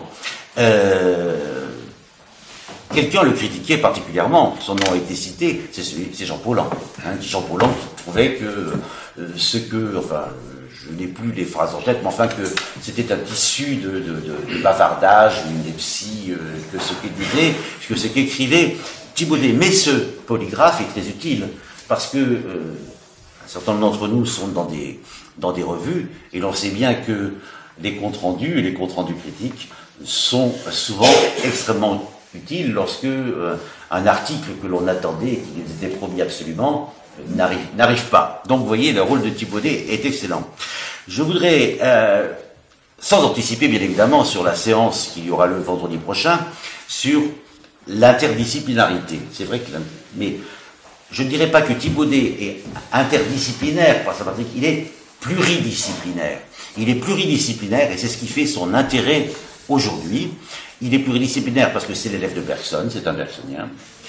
Quelqu'un le critiquait particulièrement, son nom a été cité, c'est Jean Paulhan. Hein, Jean Paulhan qui trouvait que je n'ai plus les phrases en tête, mais enfin que c'était un tissu de bavardage, une ineptie, que ce qu'il disait, que ce qu'écrivait Thibaudet. Mais ce polygraphe est très utile, parce que un certain nombre d'entre nous sont dans des revues, et l'on sait bien que les comptes rendus et les comptes rendus critiques sont souvent extrêmement utiles lorsque un article que l'on attendait et qui nous était promis absolument n'arrive pas. Donc vous voyez, le rôle de Thibaudet est excellent. Je voudrais, sans anticiper bien évidemment sur la séance qu'il y aura le vendredi prochain, sur l'interdisciplinarité. C'est vrai que, mais je ne dirais pas que Thibaudet est interdisciplinaire par sa pratique, il est pluridisciplinaire. Il est pluridisciplinaire et c'est ce qui fait son intérêt aujourd'hui. Il est pluridisciplinaire parce que c'est l'élève de Bergson, c'est un bergsonien.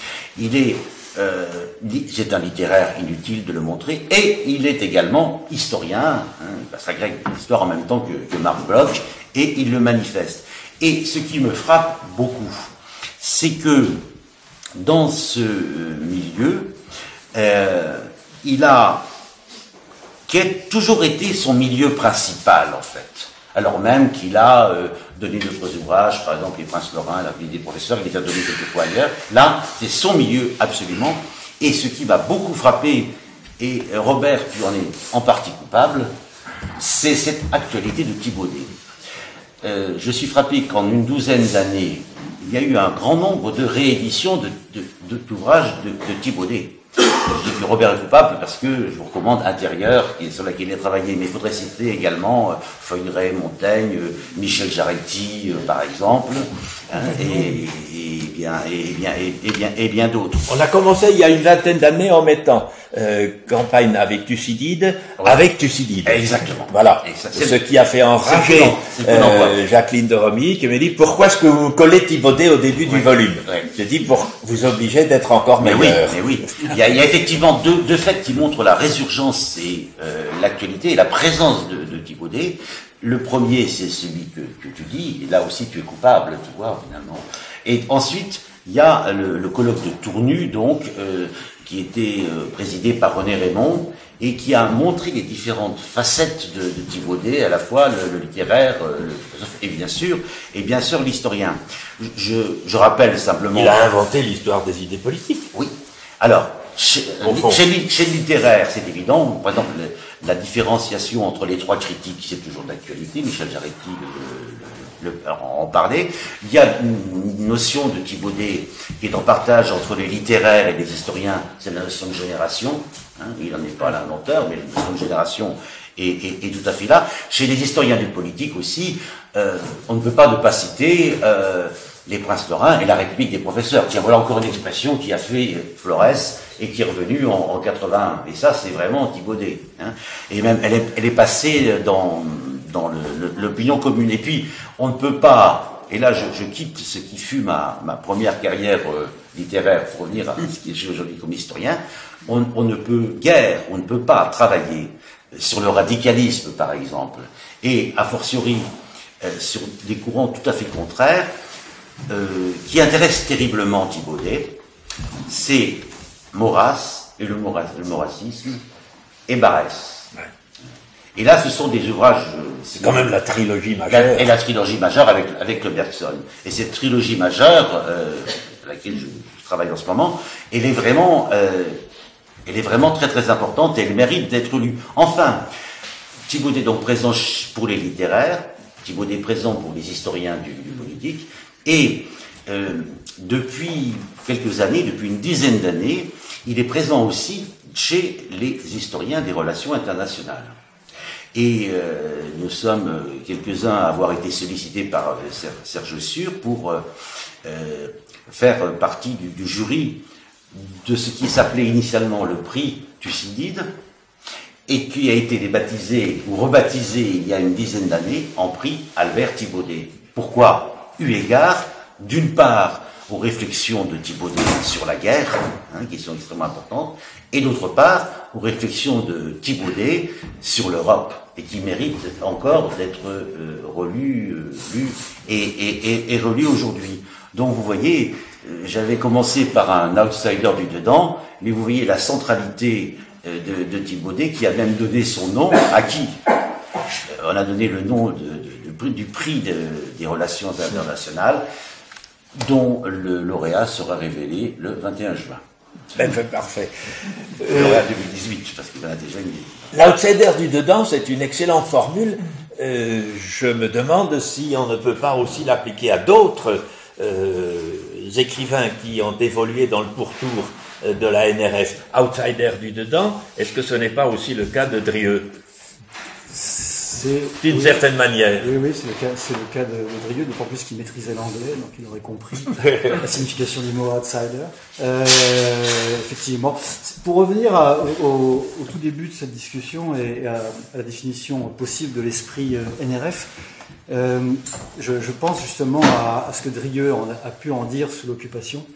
C'est un littéraire, inutile de le montrer, et il est également historien, hein, il passe la grecque d'histoire en même temps que Marc Bloch, et il le manifeste. Et ce qui me frappe beaucoup, c'est que dans ce milieu, qui a toujours été son milieu principal, en fait. Alors même qu'il a donné d'autres ouvrages, par exemple Les Princes Lorrains, La vie des professeurs, il les a donnés quelquefois ailleurs. Là, c'est son milieu absolument. Et ce qui m'a beaucoup frappé, et Robert, tu en es en partie coupable, c'est cette actualité de Thibaudet. Je suis frappé qu'en une douzaine d'années, il y a eu un grand nombre de rééditions d'ouvrages de Thibaudet. Je dis que Robert est coupable parce que je vous recommande Intérieur, sur laquelle il a travaillé, mais il faudrait citer également Feuilleret, Montaigne, Michel Jaretti, par exemple, et bien d'autres. On a commencé il y a une vingtaine d'années en mettant campagne avec Thucydide, avec Thucydide. Exactement. Voilà. Ce qui a fait enrager Jacqueline de Romilly, qui me dit pourquoi est-ce que vous collez Thibaudet au début du volume. Je dis pour vous obliger d'être encore meilleur. Mais oui. Il y a effectivement deux faits qui montrent la résurgence et l'actualité et la présence de Thibaudet. Le premier, c'est celui que tu dis, et là aussi tu es coupable, tu vois, finalement. Et ensuite, il y a le colloque de Tournu, donc, qui était présidé par René Raymond, et qui a montré les différentes facettes de Thibaudet, à la fois le littéraire, le philosophe, et bien sûr l'historien. Je rappelle simplement... Il a inventé l'histoire des idées politiques. Oui. Alors, chez le littéraire, c'est évident. Par exemple, la différenciation entre les trois critiques, c'est toujours d'actualité. Michel Jaretti en parlait. Il y a une notion de Thibaudet qui est en partage entre les littéraires et les historiens, c'est la notion de génération. Il n'en est pas l'inventeur, mais la notion de génération est tout à fait là. Chez les historiens du politique aussi, on ne peut pas ne pas citer Les Princes Lorrains et La République des professeurs. Tiens, voilà encore une expression qui a fait Flores et qui est revenue en 81. Et ça, c'est vraiment Thibaudet. Et même, elle est passée dans l'opinion commune. Et puis, on ne peut pas, et là je quitte ce qui fut ma première carrière littéraire pour revenir à ce que je suis aujourd'hui comme historien, on ne peut pas travailler sur le radicalisme, par exemple, et a fortiori sur des courants tout à fait contraires, qui intéressent terriblement Thibaudet, c'est Maurras et le maurassisme et Barrès. Et là, ce sont des ouvrages... C'est quand même la trilogie majeure. Et la trilogie majeure avec le Bergson. Et cette trilogie majeure, à laquelle je travaille en ce moment, elle est vraiment très très importante et elle mérite d'être lue. Enfin, Thibaudet donc présent pour les littéraires, Thibaudet présent pour les historiens du politique, et depuis quelques années, depuis une dizaine d'années, il est présent aussi chez les historiens des relations internationales. Et nous sommes quelques-uns à avoir été sollicités par Serge Sur pour faire partie du jury de ce qui s'appelait initialement le prix Thucydide et qui a été débaptisé ou rebaptisé il y a une dizaine d'années en prix Albert Thibaudet. Pourquoi ? Eu égard, d'une part, aux réflexions de Thibaudet sur la guerre, qui sont extrêmement importantes, et d'autre part, aux réflexions de Thibaudet sur l'Europe, et qui méritent encore d'être relus, lus et relus aujourd'hui. Donc vous voyez, j'avais commencé par un outsider du dedans, mais vous voyez la centralité de Thibaudet qui a même donné son nom à qui ? On a donné le nom du prix des relations internationales, dont le lauréat sera révélé le 21 juin. Parfait. Le lauréat 2018, parce qu'il en a déjà une. L'outsider du dedans, c'est une excellente formule. Je me demande si on ne peut pas aussi l'appliquer à d'autres écrivains qui ont évolué dans le pourtour de la NRF. Outsider du dedans, est-ce que ce n'est pas aussi le cas de Drieux ? D'une certaine manière. Oui, c'est le cas de Drieux, d'autant plus qu'il maîtrisait l'anglais, donc il aurait compris la signification du mot outsider. Effectivement. Pour revenir au tout début de cette discussion et à la définition possible de l'esprit NRF, je pense justement à ce que Drieux a pu en dire sous l'occupation.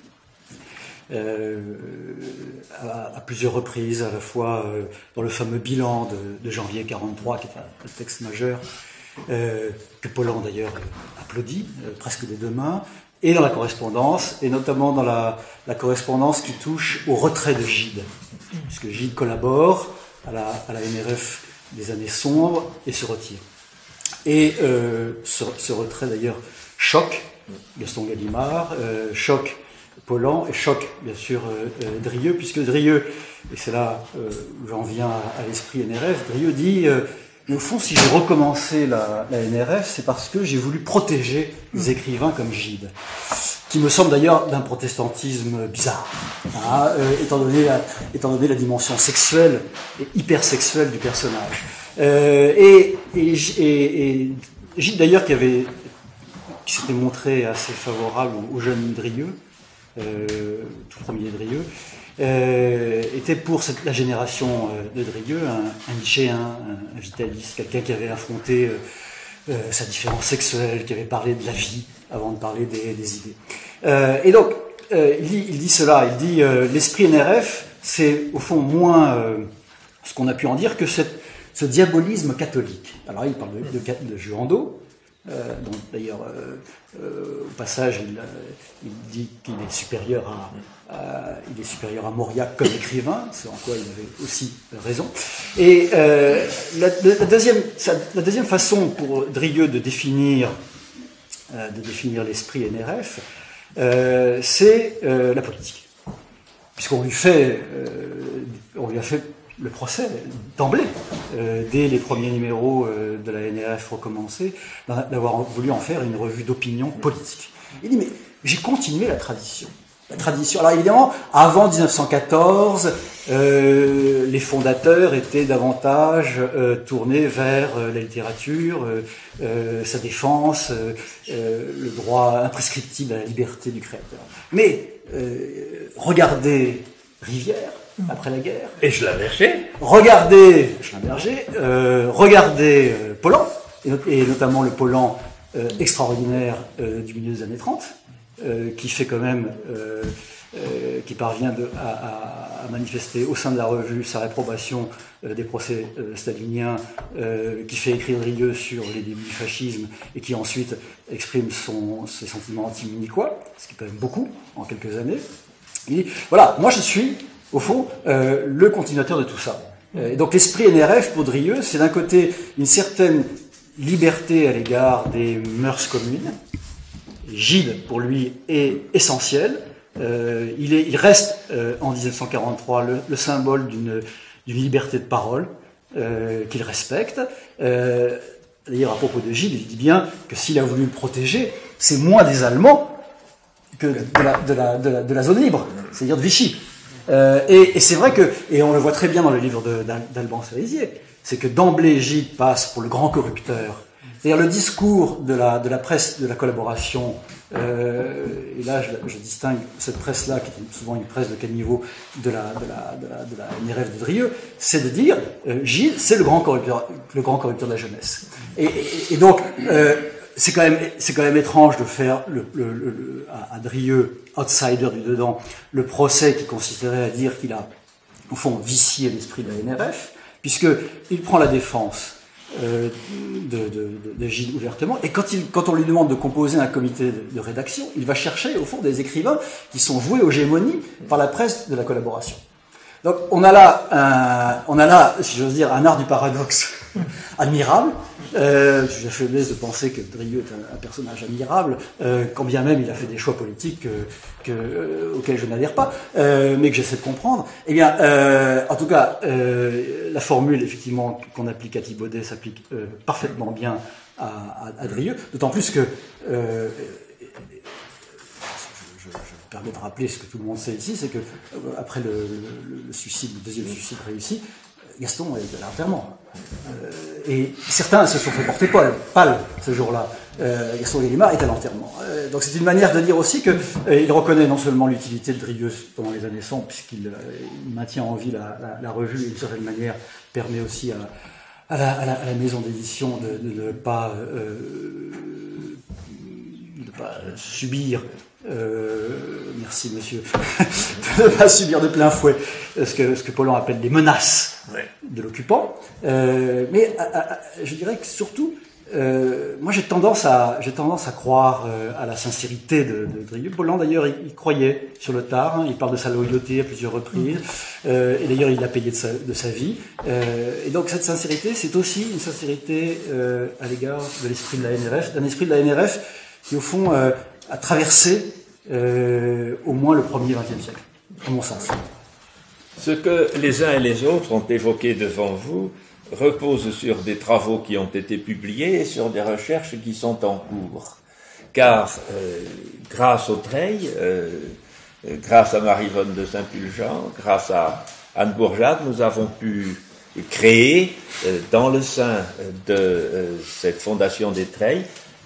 À plusieurs reprises, à la fois dans le fameux bilan de janvier 43, qui est un texte majeur, que Pollan d'ailleurs a applaudi, presque des deux mains, et dans la correspondance, et notamment dans la correspondance qui touche au retrait de Gide, puisque Gide collabore à la NRF des années sombres et se retire. Et ce retrait d'ailleurs choque Gaston Gallimard, choque Pollan et choque bien sûr Drieux, puisque Drieux, et c'est là où j'en viens à l'esprit NRF, Drieux dit mais au fond, si j'ai recommencé la NRF, c'est parce que j'ai voulu protéger des écrivains comme Gide, qui me semble d'ailleurs d'un protestantisme bizarre, hein, étant donné la dimension sexuelle et hypersexuelle du personnage. Et Gide d'ailleurs qui s'était montré assez favorable au jeune Drieux, tout premier Drieux, était pour la génération de Drieux un Nietzschéen, un vitaliste, quelqu'un qui avait affronté sa différence sexuelle, qui avait parlé de la vie avant de parler des idées. Et donc, il dit cela, il dit l'esprit NRF, c'est au fond moins ce qu'on a pu en dire que ce diabolisme catholique. Alors il parle de Juando, donc d'ailleurs au passage il dit qu'il est supérieur à Mauriac comme écrivain, c'est en quoi il avait aussi raison. Et la deuxième façon pour Drieux de définir l'esprit NRF, c'est la politique, puisqu'on lui a fait le procès d'emblée, dès les premiers numéros de la NRF recommencés, d'avoir voulu en faire une revue d'opinion politique. Il dit mais j'ai continué la tradition. Alors évidemment, avant 1914, les fondateurs étaient davantage tournés vers la littérature, sa défense, le droit imprescriptible à la liberté du créateur. Mais regardez Rivière, après la guerre. Et Schlumberger. Regardez Schlumberger, regardez Pollan, et notamment le Pollan extraordinaire du milieu des années 30, qui fait quand même, qui parvient à manifester au sein de la revue sa réprobation des procès staliniens, qui fait écrire Drieux sur les débuts du fascisme et qui ensuite exprime ses sentiments anti-munichois, ce qui est quand même beaucoup en quelques années. Il dit, voilà, moi je suis au fond le continuateur de tout ça. Et donc l'esprit NRF pour Drieux, c'est d'un côté une certaine liberté à l'égard des mœurs communes. Gide, pour lui, est essentiel. Il reste, en 1943, le symbole d'une liberté de parole qu'il respecte. D'ailleurs, à propos de Gide, il dit bien que s'il a voulu le protéger, c'est moins des Allemands que de la zone libre, c'est-à-dire de Vichy. Et c'est vrai que, et on le voit très bien dans le livre d'Alban Cerisier, c'est que d'emblée Gide passe pour le grand corrupteur. C'est-à-dire le discours de la presse de la collaboration, et là je distingue cette presse-là, qui est souvent une presse de caniveau de la NRF de Drieux, c'est de dire Gide, c'est le grand corrupteur de la jeunesse. Et donc c'est quand même étrange de faire à Drieux, outsider du dedans, le procès qui consisterait à dire qu'il a au fond vicié l'esprit de la NRF, puisqu'il prend la défense de Gide ouvertement, et quand on lui demande de composer un comité de rédaction, il va chercher au fond des écrivains qui sont voués aux gémonies par la presse de la collaboration. Donc on a là, si j'ose dire, un art du paradoxe admirable. J'ai la faiblesse de penser que Drieux est un personnage admirable, quand bien même il a fait des choix politiques auxquels je n'adhère pas, mais que j'essaie de comprendre. Eh bien, en tout cas, la formule effectivement qu'on applique à Thibaudet s'applique parfaitement bien à Drieux, d'autant plus que je me permets de rappeler ce que tout le monde sait ici, c'est que après le deuxième suicide réussi, Gaston est à l'enterrement. Et certains se sont fait porter pâle ce jour-là. Gaston Gallimard est à l'enterrement. Donc c'est une manière de dire aussi qu'il reconnaît non seulement l'utilité de Drieux pendant les années 100, puisqu'il maintient en vie la revue, et d'une certaine manière permet aussi à la maison d'édition de ne pas subir, merci monsieur, de ne pas subir de plein fouet ce que Pollan appelle les menaces de l'occupant, mais je dirais que surtout moi j'ai tendance à croire à la sincérité de Drieux. Bolland d'ailleurs il croyait sur le tard, hein, il parle de sa loyauté à plusieurs reprises, et d'ailleurs il l'a payé de sa vie. Et donc cette sincérité, c'est aussi une sincérité à l'égard de l'esprit de la NRF, d'un esprit de la NRF qui au fond a traversé au moins le premier XXe siècle, à mon sens. Ce que les uns et les autres ont évoqué devant vous repose sur des travaux qui ont été publiés et sur des recherches qui sont en cours. Car grâce au Treil, grâce à Marie-Vonne de Saint-Pulgent, grâce à Anne Bourjade, nous avons pu créer dans le sein de cette fondation des Treilles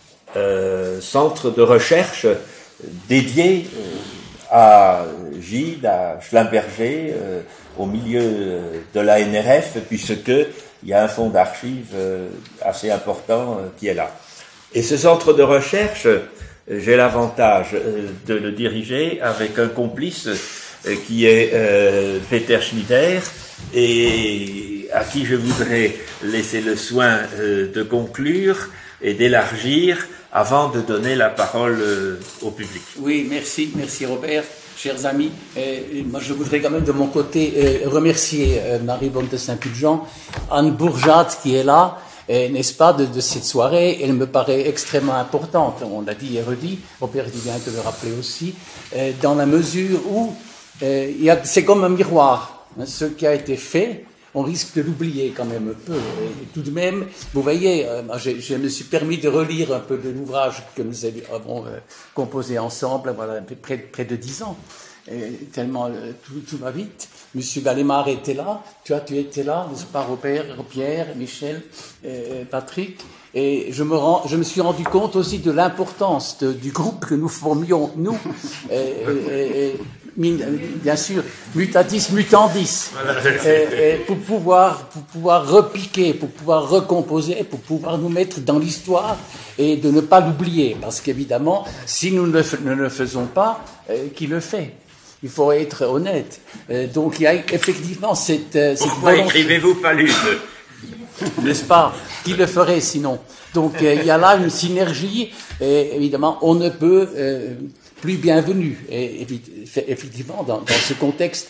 centre de recherche dédié à Gide, à Schlumberger, au milieu de la NRF, puisque il y a un fonds d'archives assez important qui est là. Et ce centre de recherche, j'ai l'avantage de le diriger avec un complice qui est Peter Schneider, et à qui je voudrais laisser le soin de conclure et d'élargir avant de donner la parole au public. Oui, merci Robert. Chers amis, moi je voudrais quand même de mon côté remercier Marie-Vonne de Saint-Pulgent, Anne Bourjade qui est là, n'est-ce pas, de cette soirée. Elle me paraît extrêmement importante, on l'a dit et redit, Robert vient de le rappeler aussi, dans la mesure où c'est comme un miroir, hein, ce qui a été fait. On risque de l'oublier quand même un peu. Et tout de même, vous voyez, je me suis permis de relire un peu de l'ouvrage que nous avons composé ensemble, voilà, près de 10 ans. Et tellement tout va vite. Monsieur Gallimard était là, tu étais là, n'est-ce pas, Robert, Pierre, Michel, Patrick. Et je me suis rendu compte aussi de l'importance du groupe que nous formions, nous. Bien sûr, mutatis mutandis, pour pouvoir repiquer, pour pouvoir recomposer, pour pouvoir nous mettre dans l'histoire et de ne pas l'oublier, parce qu'évidemment, si nous ne le faisons pas, qui le fait? Il faut être honnête. Donc il y a effectivement cette Pourquoi écrivez-vous pas l'une? N'est-ce pas? Qui le ferait sinon? Donc il y a là une synergie, et évidemment, on ne peut plus bienvenue. Et effectivement, dans ce contexte,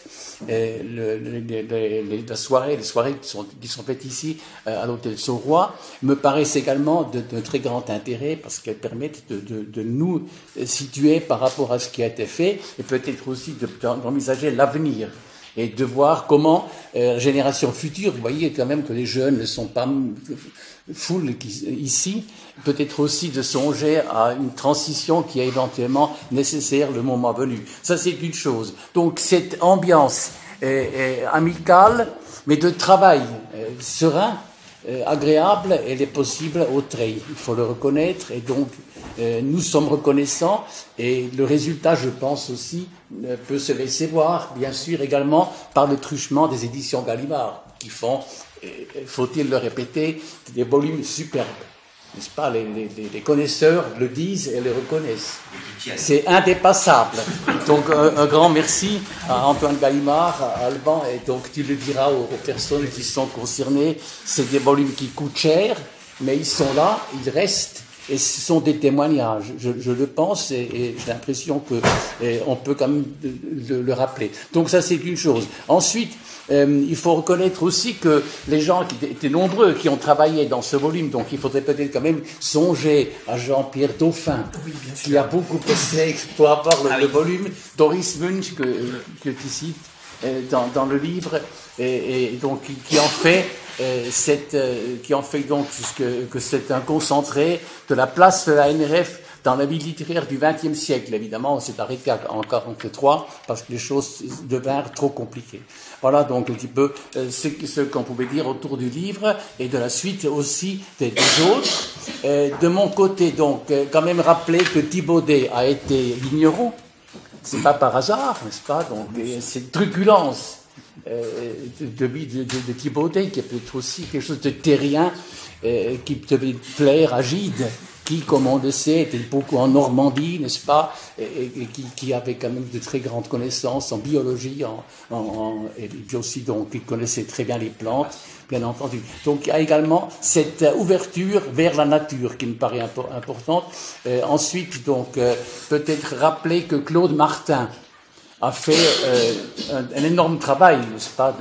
les soirées qui sont faites ici à l'hôtel Sauroy me paraissent également de très grand intérêt parce qu'elles permettent de nous situer par rapport à ce qui a été fait et peut-être aussi d'envisager l'avenir et de voir comment génération future, vous voyez quand même que les jeunes ne sont pas full ici, peut-être aussi de songer à une transition qui est éventuellement nécessaire le moment venu. Ça, c'est une chose. Donc, cette ambiance amicale, mais de travail serein, agréable, elle est possible au Treil. Il faut le reconnaître, et donc nous sommes reconnaissants, et le résultat, je pense aussi, peut se laisser voir, bien sûr, également par le truchement des éditions Gallimard, qui font, faut-il le répéter, des volumes superbes. N'est-ce pas, les connaisseurs le disent et le reconnaissent. C'est indépassable. Donc un grand merci à Antoine Gallimard, à Alban, et donc tu le diras aux personnes qui sont concernées. C'est des volumes qui coûtent cher, mais ils sont là, ils restent, et ce sont des témoignages. Je le pense, et j'ai l'impression que on peut quand même le rappeler. Donc ça, c'est une chose. Ensuite, il faut reconnaître aussi que les gens qui étaient nombreux, qui ont travaillé dans ce volume, donc il faudrait peut-être quand même songer à Jean-Pierre Dauphin, qui a beaucoup pressé pour avoir le volume, Doris Munch, que tu cites dans le livre, et donc qui en fait donc que c'est un concentré de la place de la NRF dans la vie littéraire du XXe siècle. Évidemment, on s'est arrêté en 1943 parce que les choses devinrent trop compliquées. Voilà donc un petit peu ce qu'on pouvait dire autour du livre et de la suite aussi des autres. De mon côté, donc, quand même rappeler que Thibaudet a été vigneron. C'est pas par hasard, n'est-ce pas? Donc, cette truculence de Thibaudet, qui est peut-être aussi quelque chose de terrien, qui devait plaire à Gide, qui, comme on le sait, était beaucoup en Normandie, n'est-ce pas, et qui avait quand même de très grandes connaissances en biologie, et puis aussi donc qui connaissait très bien les plantes, bien entendu. Donc il y a également cette ouverture vers la nature qui me paraît importante. Ensuite, donc, peut-être rappeler que Claude Martin a fait un énorme travail, n'est-ce pas,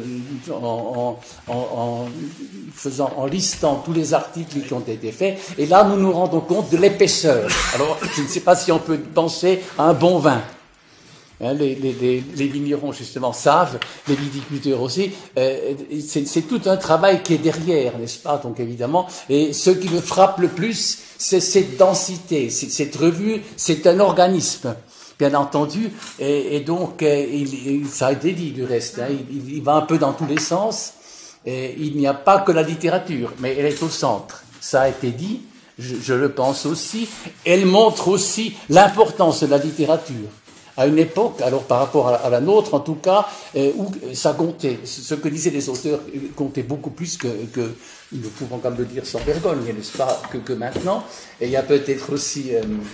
en listant tous les articles qui ont été faits. Et là, nous nous rendons compte de l'épaisseur. Alors, je ne sais pas si on peut penser à un bon vin. Hein, les vignerons, justement, savent, les viticulteurs aussi. C'est tout un travail qui est derrière, n'est-ce pas, donc évidemment. Et ce qui me frappe le plus, c'est cette densité. Cette revue, c'est un organisme. Bien entendu, et donc ça a été dit du reste, hein, il va un peu dans tous les sens, et il n'y a pas que la littérature, mais elle est au centre. Ça a été dit, je le pense aussi, elle montre aussi l'importance de la littérature. À une époque, alors par rapport à la nôtre en tout cas, où ça comptait, ce que disaient les auteurs comptait beaucoup plus que nous pouvons quand même le dire sans vergogne, n'est-ce pas, que maintenant. Et il y a peut-être aussi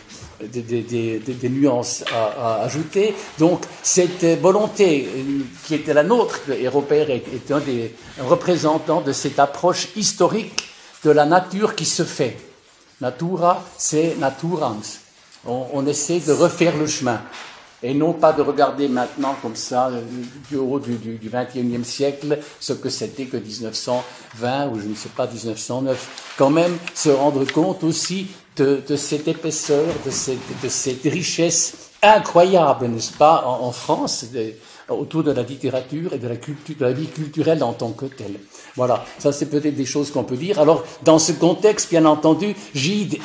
des nuances à ajouter. Donc cette volonté qui était la nôtre, et Robert est un représentant de cette approche historique de la nature qui se fait. Natura, c'est naturans. On essaie de refaire le chemin. Et non pas de regarder maintenant comme ça, du haut du XXIe siècle, ce que c'était que 1920 ou je ne sais pas 1909. Quand même se rendre compte aussi de cette épaisseur, de cette richesse incroyable, n'est-ce pas, en France, autour de la littérature et de la vie culturelle en tant que telle. Voilà, ça c'est peut-être des choses qu'on peut dire. Alors, dans ce contexte, bien entendu, Gide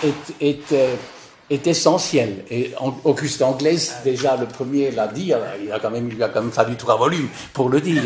est essentiel. Et Auguste Anglès, déjà le premier l'a dit, il lui a quand même fallu 3 volumes pour le dire.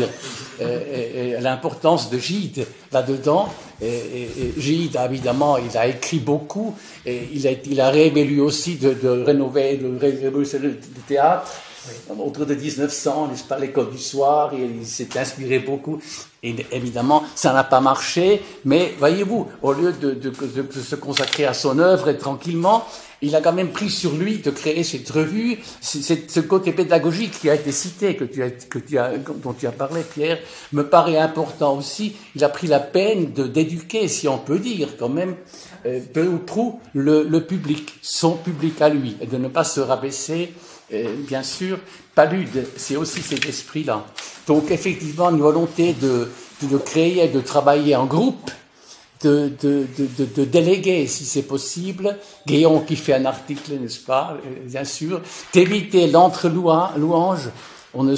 Et l'importance de Gide là-dedans. Et Gide, évidemment, il a écrit beaucoup. Et il a rêvé lui aussi de rénover le théâtre. Oui. Autour de 1900, n'est-ce pas, l'école du soir, il s'est inspiré beaucoup. Et évidemment, ça n'a pas marché, mais voyez-vous, au lieu de se consacrer à son œuvre et tranquillement, il a quand même pris sur lui de créer cette revue, ce côté pédagogique qui a été cité, dont tu as parlé, Pierre, me paraît important aussi. Il a pris la peine d'éduquer, si on peut dire, quand même, peu ou prou, le public, son public à lui, et de ne pas se rabaisser. Bien sûr, Palude, c'est aussi cet esprit-là. Donc, effectivement, une volonté de créer, de travailler en groupe, de déléguer, si c'est possible. Guéon qui fait un article, n'est-ce pas, bien sûr. D'éviter l'entre-louange. On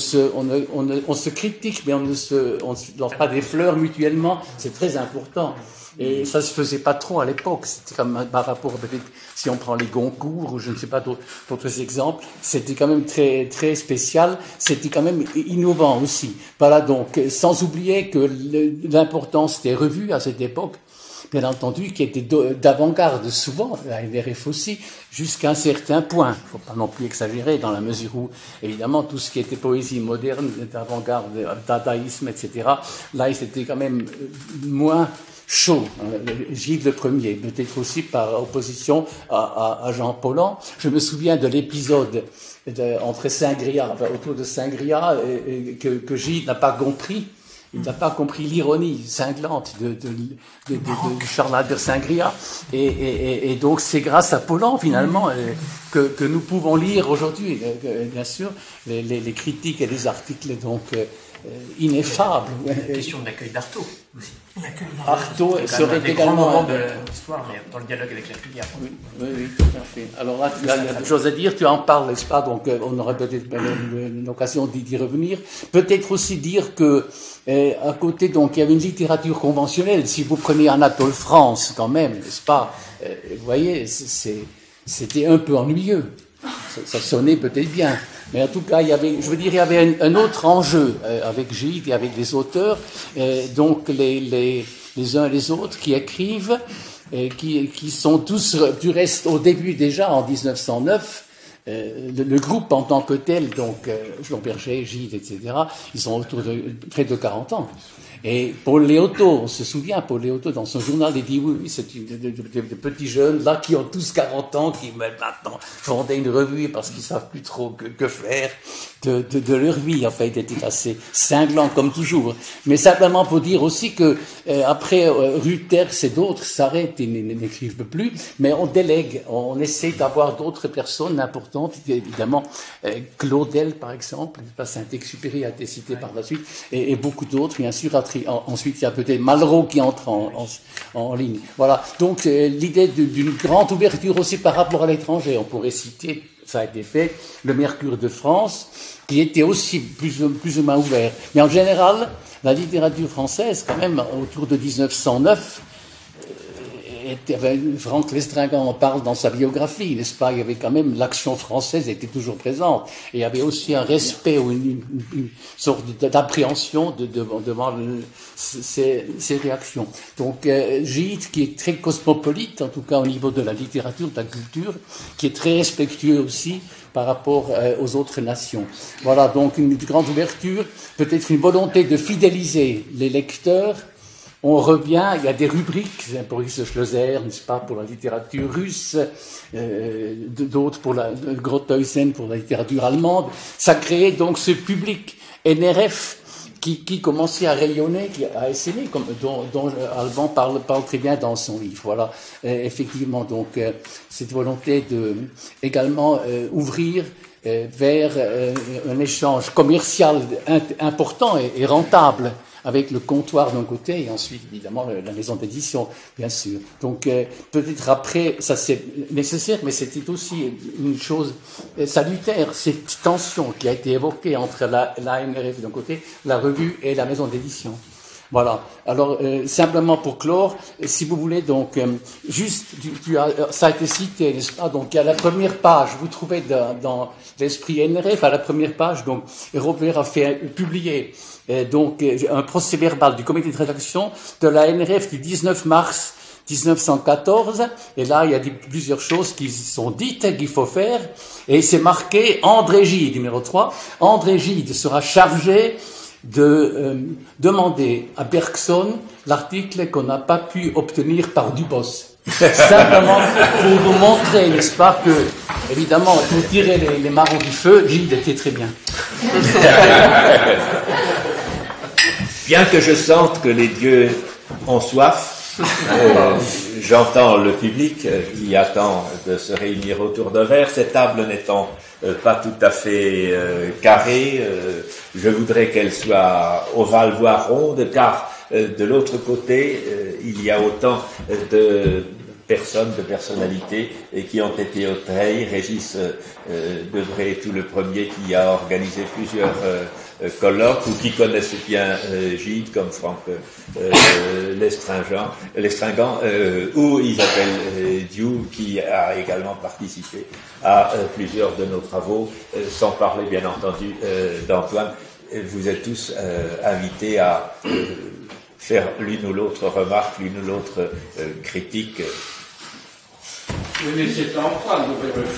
se critique, mais on ne se lance pas des fleurs mutuellement. C'est très important. Et ça se faisait pas trop à l'époque. C'était comme par rapport, peut-être, si on prend les Goncourt ou je ne sais pas d'autres exemples, c'était quand même très, très spécial. C'était quand même innovant aussi. Voilà, donc, sans oublier que l'importance des revues à cette époque, bien entendu, qui était d'avant-garde souvent, la NRF aussi, jusqu'à un certain point. Il ne faut pas non plus exagérer dans la mesure où, évidemment, tout ce qui était poésie moderne, d'avant-garde, dadaïsme, etc., là, c'était quand même moins chaud, Gide le premier, peut-être aussi par opposition à Jean Paulhan. Je me souviens de l'épisode entre Saint-Gria, autour de Saint-Gria, que Gide n'a pas compris. Il n'a pas compris l'ironie cinglante de Charles Albert Saint-Gria. Et donc, c'est grâce à Paulhan, finalement, que nous pouvons lire aujourd'hui, bien sûr, les critiques et les articles, donc, ineffables. La question de l'accueil d'Artaud aussi. Artaud serait également de l'histoire, mais dans le dialogue avec la filière. Oui, tout à fait. Alors là, il y a des choses à dire, tu en parles, n'est-ce pas? Donc, on aurait peut-être l'occasion d'y revenir. Peut-être aussi dire que, à côté, donc, il y avait une littérature conventionnelle. Si vous prenez Anatole France, quand même, n'est-ce pas? Vous voyez, c'était un peu ennuyeux. Ça sonnait peut-être bien. Mais en tout cas, il y avait un autre enjeu avec Gide et avec les auteurs, donc les uns et les autres qui écrivent, qui sont tous, du reste, au début déjà, en 1909, le groupe en tant que tel, donc Schlumberger, Gide, etc., ils sont autour de près de 40 ans. Et Paul Léotot, on se souvient, Paul Léotot, dans son journal, il dit oui, c'est des petits jeunes là qui ont tous 40 ans, qui maintenant fondaient une revue parce qu'ils savent plus trop que faire de leur vie. Enfin, il était assez cinglant comme toujours. Mais simplement pour dire aussi que après Ruters et d'autres s'arrêtent et n'écrivent plus, mais on délègue, on essaie d'avoir d'autres personnes importantes, évidemment Claudel par exemple, Saint-Exupéry a été cité par la suite, et beaucoup d'autres, bien sûr. Ensuite, il y a peut-être Malraux qui entre en ligne. Voilà. Donc, l'idée d'une grande ouverture aussi par rapport à l'étranger. On pourrait citer, ça a été fait, le Mercure de France, qui était aussi plus ou moins ouvert. Mais en général, la littérature française, quand même, autour de 1909, Franck Lestringant en parle dans sa biographie, n'est-ce pas? Il y avait quand même, l'action française était toujours présente. Et il y avait aussi un respect ou une sorte d'appréhension devant ces réactions. Donc, Gide, qui est très cosmopolite, en tout cas au niveau de la littérature, de la culture, qui est très respectueux aussi par rapport aux autres nations. Voilà, donc une grande ouverture, peut-être une volonté de fidéliser les lecteurs. On revient, il y a des rubriques, Boris Schlözer, n'est-ce pas, pour la littérature russe, d'autres pour Grotthuysen pour la littérature allemande. Ça créait donc ce public NRF qui commençait à rayonner, à essaimer, dont Alban parle très bien dans son livre. Voilà, effectivement, donc cette volonté de également ouvrir vers un échange commercial important et rentable avec le comptoir d'un côté et ensuite évidemment la maison d'édition, bien sûr. Donc peut-être après, ça c'est nécessaire, mais c'était aussi une chose salutaire, cette tension qui a été évoquée entre la NRF d'un côté, la revue et la maison d'édition. Voilà. Alors, simplement pour clore, si vous voulez, donc, juste, ça a été cité, n'est-ce pas? Donc, à la première page, vous trouvez dans l'esprit NRF, à la première page, donc, Robert a publié, donc, un procès-verbal du comité de rédaction de la NRF du 19 mars 1914, et là, il y a plusieurs choses qui sont dites qu'il faut faire, et c'est marqué André Gide, numéro 3. André Gide sera chargé de demander à Bergson l'article qu'on n'a pas pu obtenir par Dubos. Simplement pour vous montrer, n'est-ce pas, que, évidemment, pour tirer les marrons du feu, Gide était très bien. Bien que je sente que les dieux ont soif, j'entends le public qui attend de se réunir autour d'un verre, cette table n'étant pas tout à fait carrée, je voudrais qu'elle soit ovale voire ronde, car de l'autre côté, il y a autant de personnes, de personnalités qui ont été au Treil. Régis Debray, tout le premier, qui a organisé plusieurs colloques, ou qui connaissent bien Gide, comme Franck Lestringant, ou Isabelle Diou, qui a également participé à plusieurs de nos travaux, sans parler bien entendu d'Antoine. Vous êtes tous invités à faire l'une ou l'autre remarque, l'une ou l'autre critique. Oui, mais c'est Antoine, vous pouvez le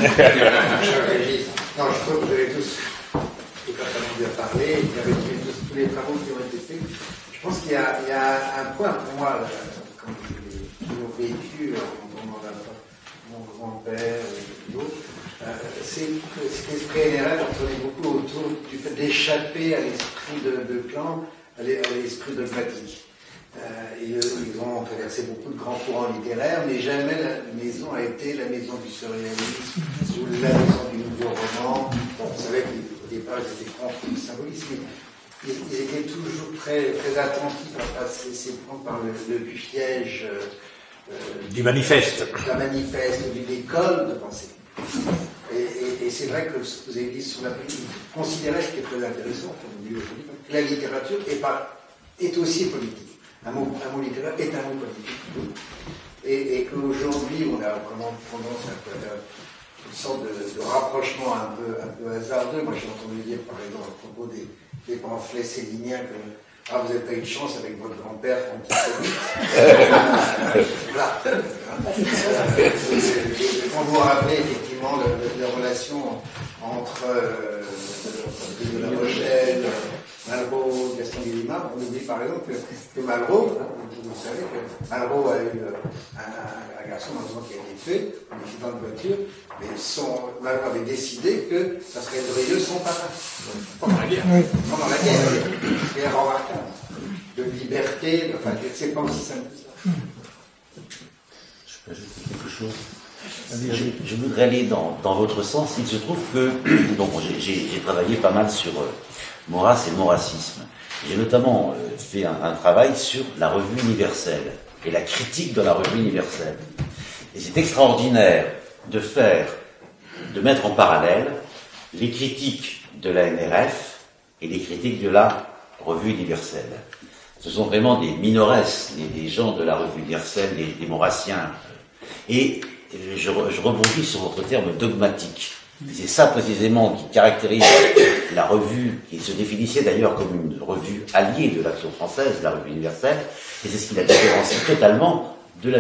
Non, je trouve que vous avez tous bien parlé, vous avez tous les travaux qui ont été faits. Je pense qu'il y a un point pour moi, comme je l'ai toujours vécu, mon grand-père et d'autres, c'est que cet esprit NRF, on tournait beaucoup autour du fait d'échapper à l'esprit de clan, à l'esprit dogmatique. Ils ont traversé beaucoup de grands courants littéraires, mais jamais la maison a été la maison du surréalisme ou la maison du nouveau roman. On savait qu'au départ, ils étaient contre le symbolisme. Ils étaient toujours très, très attentifs à passer prendre par le piège du manifeste. La manifeste, de l'école de pensée. Et c'est vrai que ce que vous avez dit sur la politique, considérez ce qui est très intéressant, que la littérature est aussi politique. Un mot littéraire est un mot politique. Et qu'aujourd'hui, on a vraiment tendance à faire une sorte de rapprochement un peu hasardeux. Moi, j'ai entendu dire, par exemple, à propos des pamphlets céliniens, que vous n'avez pas eu de chance avec votre grand-père antisémite. Voilà. On vous rappelait effectivement la relation entre La Rochelle, Malraux, Gaston Guillemard. On oublie par exemple que Malraux, vous savez que Malraux a eu un garçon malheureusement qui a été tué, un accident de voiture, mais Malraux avait décidé que ça serait Drieux son parrain. Pendant la guerre. Pendant la guerre. C'est remarquable. De liberté, enfin, c'est pas aussi simple que ça. Je peux ajouter quelque chose. Je voudrais aller dans votre sens. Il se trouve que donc j'ai travaillé pas mal sur Maurras et le maurassisme. J'ai notamment fait un travail sur la revue universelle et la critique de la revue universelle. Et c'est extraordinaire de mettre en parallèle les critiques de la NRF et les critiques de la revue universelle. Ce sont vraiment des minores, des gens de la revue universelle, des maurassiens. Et je rebondis sur votre terme dogmatique. C'est ça précisément qui caractérise la revue, qui se définissait d'ailleurs comme une revue alliée de l'Action française, la revue universelle, et c'est ce qui la différencie totalement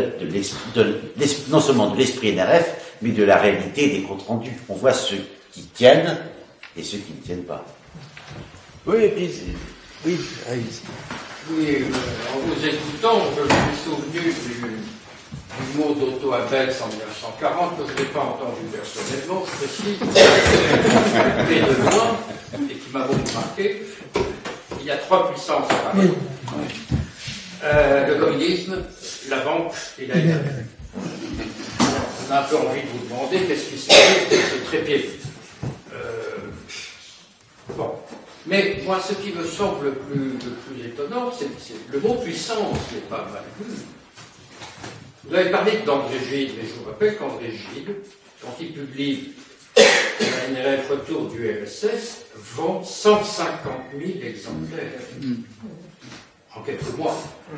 non seulement de l'esprit NRF, mais de la réalité des comptes rendus. On voit ceux qui tiennent et ceux qui ne tiennent pas. Oui, et puis, oui, allez-y. Oui, en vous écoutant, je me suis souvenu du mot d'Otto Abels en 1940, que je n'ai pas entendu personnellement, ceci, mais de loin, et qui m'a beaucoup marqué. Il y a trois puissances à Paris. Le communisme, la banque et la NRF. On a un peu envie de vous demander qu'est-ce qui se passe de ce trépied. Bon. Mais moi, ce qui me semble le plus étonnant, c'est le mot puissance qui n'est pas mal vu. Vous avez parlé d'André Gide, mais je vous rappelle qu'André Gide, quand il publie la NRF Retour du RSS, vend 150 000 exemplaires en quelques mois.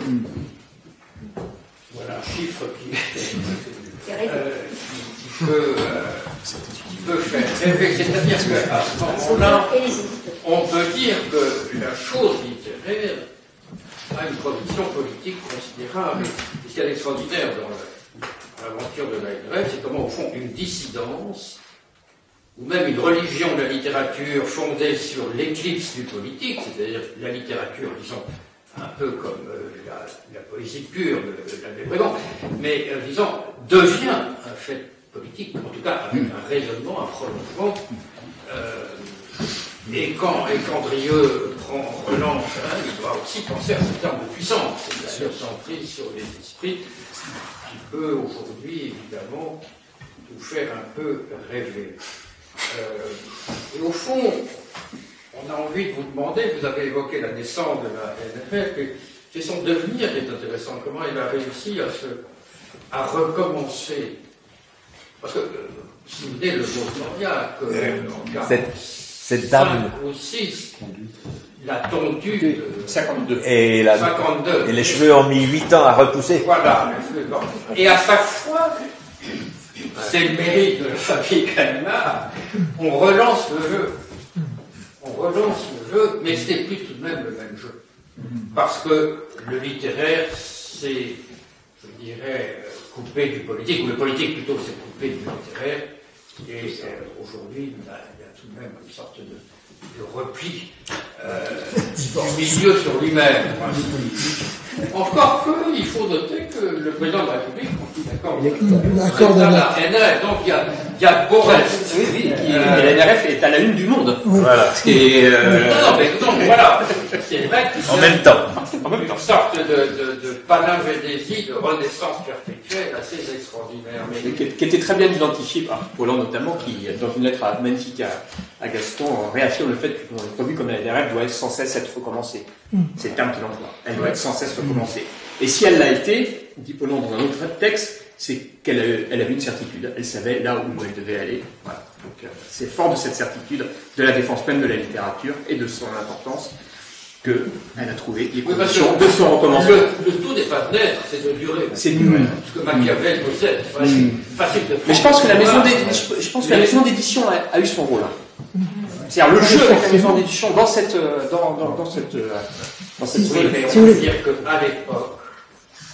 Voilà un chiffre qui peut faire rêver. C'est-à-dire qu'à ce moment-là, on peut dire que la chose littéraire a une production politique considérable. Et ce qui est extraordinaire dans l'aventure de la NRF, c'est comment, au fond, une dissidence, ou même une religion de la littérature fondée sur l'éclipse du politique, c'est-à-dire la littérature, disons, un peu comme la poésie pure de la Débrégon, mais disons, devient un fait politique, en tout cas avec un raisonnement, un prolongement. Et quand Drieux relance, il doit aussi penser à ce terme de puissance, c'est-à-dire s'emprise sur les esprits, qui peut aujourd'hui, évidemment, nous faire un peu rêver. Et au fond, on a envie de vous demander, vous avez évoqué la naissance de la NRF, et son devenir est intéressant, comment il a réussi à recommencer. Parce que, si vous voulez, le mot Floriac, cette dame ou 6, la tondue de 52. 52. Et les cheveux ont mis 8 ans à repousser. Voilà, les cheveux. Et à chaque fois, c'est le mérite de la famille Gallimard, on relance le jeu. On relance le jeu, mais ce n'est plus tout de même le même jeu. Parce que le littéraire, c'est, je dirais, coupé du politique, ou le politique plutôt, c'est coupé du littéraire. Et aujourd'hui, il y a tout de même une sorte de repli du milieu sur lui-même. Encore que, il faut noter que le président de la République, quand il accorde la NRF, donc il y a Borel. Oui, et la NRF est à la une du monde. Voilà. Ce qui est, non, voilà. C'est vrai qu'il en même temps. Une sorte de palinvédésie, de renaissance perpétuelle assez extraordinaire. Mais qui était très bien identifié par Paulhan notamment, qui, dans une lettre magnifique à Gaston, réaffirme le fait qu'une revue comme la NRF doit sans cesse être recommencée. C'est le terme qu'il emploie. Elle doit être sans cesse recommencée. Et si elle l'a été, dit Paulhan dans un autre texte, c'est qu'elle avait une certitude. Elle savait là où elle devait aller. Voilà. Donc c'est fort de cette certitude, de la défense même de la littérature et de son importance, qu'elle a trouvé les conditions de son recommencement. Le tout n'est pas de naître, c'est de durer. C'est durer. Ce que Machiavel possède. Facile de faire. Mais je pense que la maison d'édition a eu son rôle. C'est-à-dire le jeu avec la maison d'édition dans cette on peut dire qu'à l'époque,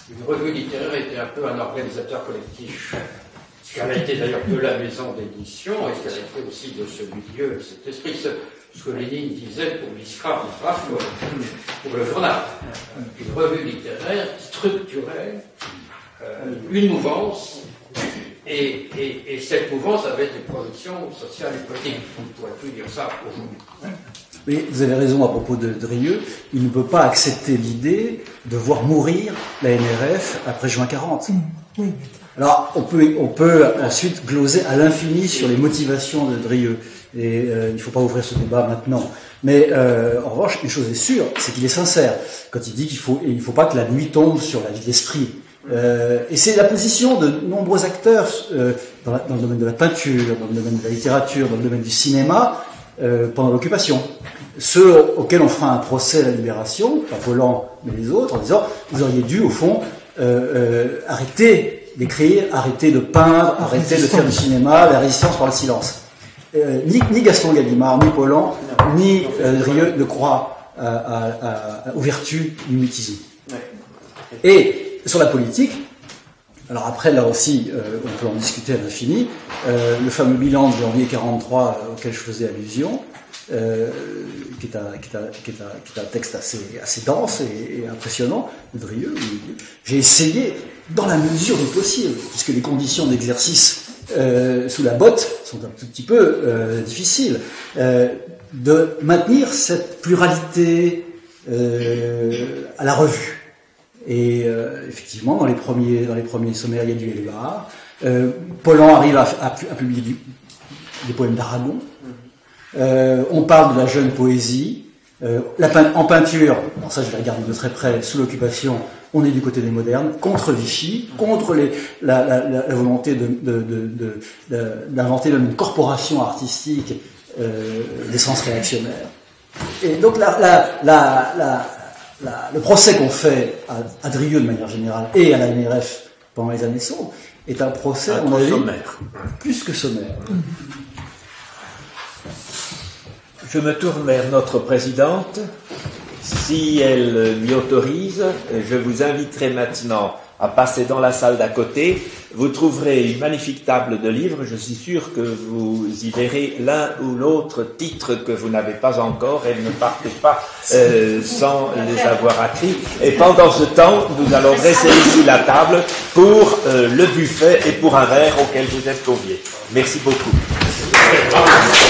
une revue littéraire était un peu un organisateur collectif. Ce qu'elle a été d'ailleurs de la maison d'édition, et ce qu'elle a été aussi de ce milieu, cet esprit, ce que Lénine disait pour l'ISCRA, pour le journal. Une revue littéraire structurait une mouvance, et cette mouvance avait des projections sociales et politiques. On ne pourrait plus dire ça aujourd'hui. Oui, vous avez raison à propos de Drieux. Il ne peut pas accepter l'idée de voir mourir la NRF après juin 40. Oui. Alors, on peut ensuite gloser à l'infini sur les motivations de Drieux. Et il ne faut pas ouvrir ce débat maintenant. Mais en revanche, une chose est sûre, c'est qu'il est sincère quand il dit il ne faut pas que la nuit tombe sur la vie d'esprit. Et c'est la position de nombreux acteurs dans le domaine de la peinture, dans le domaine de la littérature, dans le domaine du cinéma, pendant l'occupation. Ceux auxquels on fera un procès à la Libération, pas Pollan mais les autres, en disant vous auriez dû au fond arrêter d'écrire, arrêter de peindre, arrêter de faire du cinéma, la résistance par le silence. Ni Gaston Gallimard, ni Pollan, ni Drieux ne croient aux vertus du mutisme. Et sur la politique, alors après là aussi on peut en discuter à l'infini, le fameux bilan de janvier 43 auquel je faisais allusion, qui est un texte assez dense et impressionnant de Drieux. J'ai essayé, dans la mesure du possible, puisque les conditions d'exercice sous la botte sont un tout petit peu difficiles, de maintenir cette pluralité à la revue. Et effectivement, dans les premiers sommaires, il y a du Éluard. Pollan arrive à publier des poèmes d'Aragon. On parle de la jeune poésie. En peinture, alors ça je vais regarder de très près, sous l'occupation, on est du côté des modernes, contre Vichy, contre la volonté d'inventer une corporation artistique d'essence réactionnaire. Et donc le procès qu'on fait à Drieux de manière générale et à la NRF pendant les années sombres est un procès, à mon avis, sommaire. Plus que sommaire. Je me tourne vers notre présidente. Si elle m'y autorise, je vous inviterai maintenant à passer dans la salle d'à côté. Vous trouverez une magnifique table de livres. Je suis sûr que vous y verrez l'un ou l'autre titre que vous n'avez pas encore et ne partez pas sans les avoir acquis. Et pendant ce temps, nous allons dresser ici la table pour le buffet et pour un verre auquel vous êtes conviés. Merci beaucoup.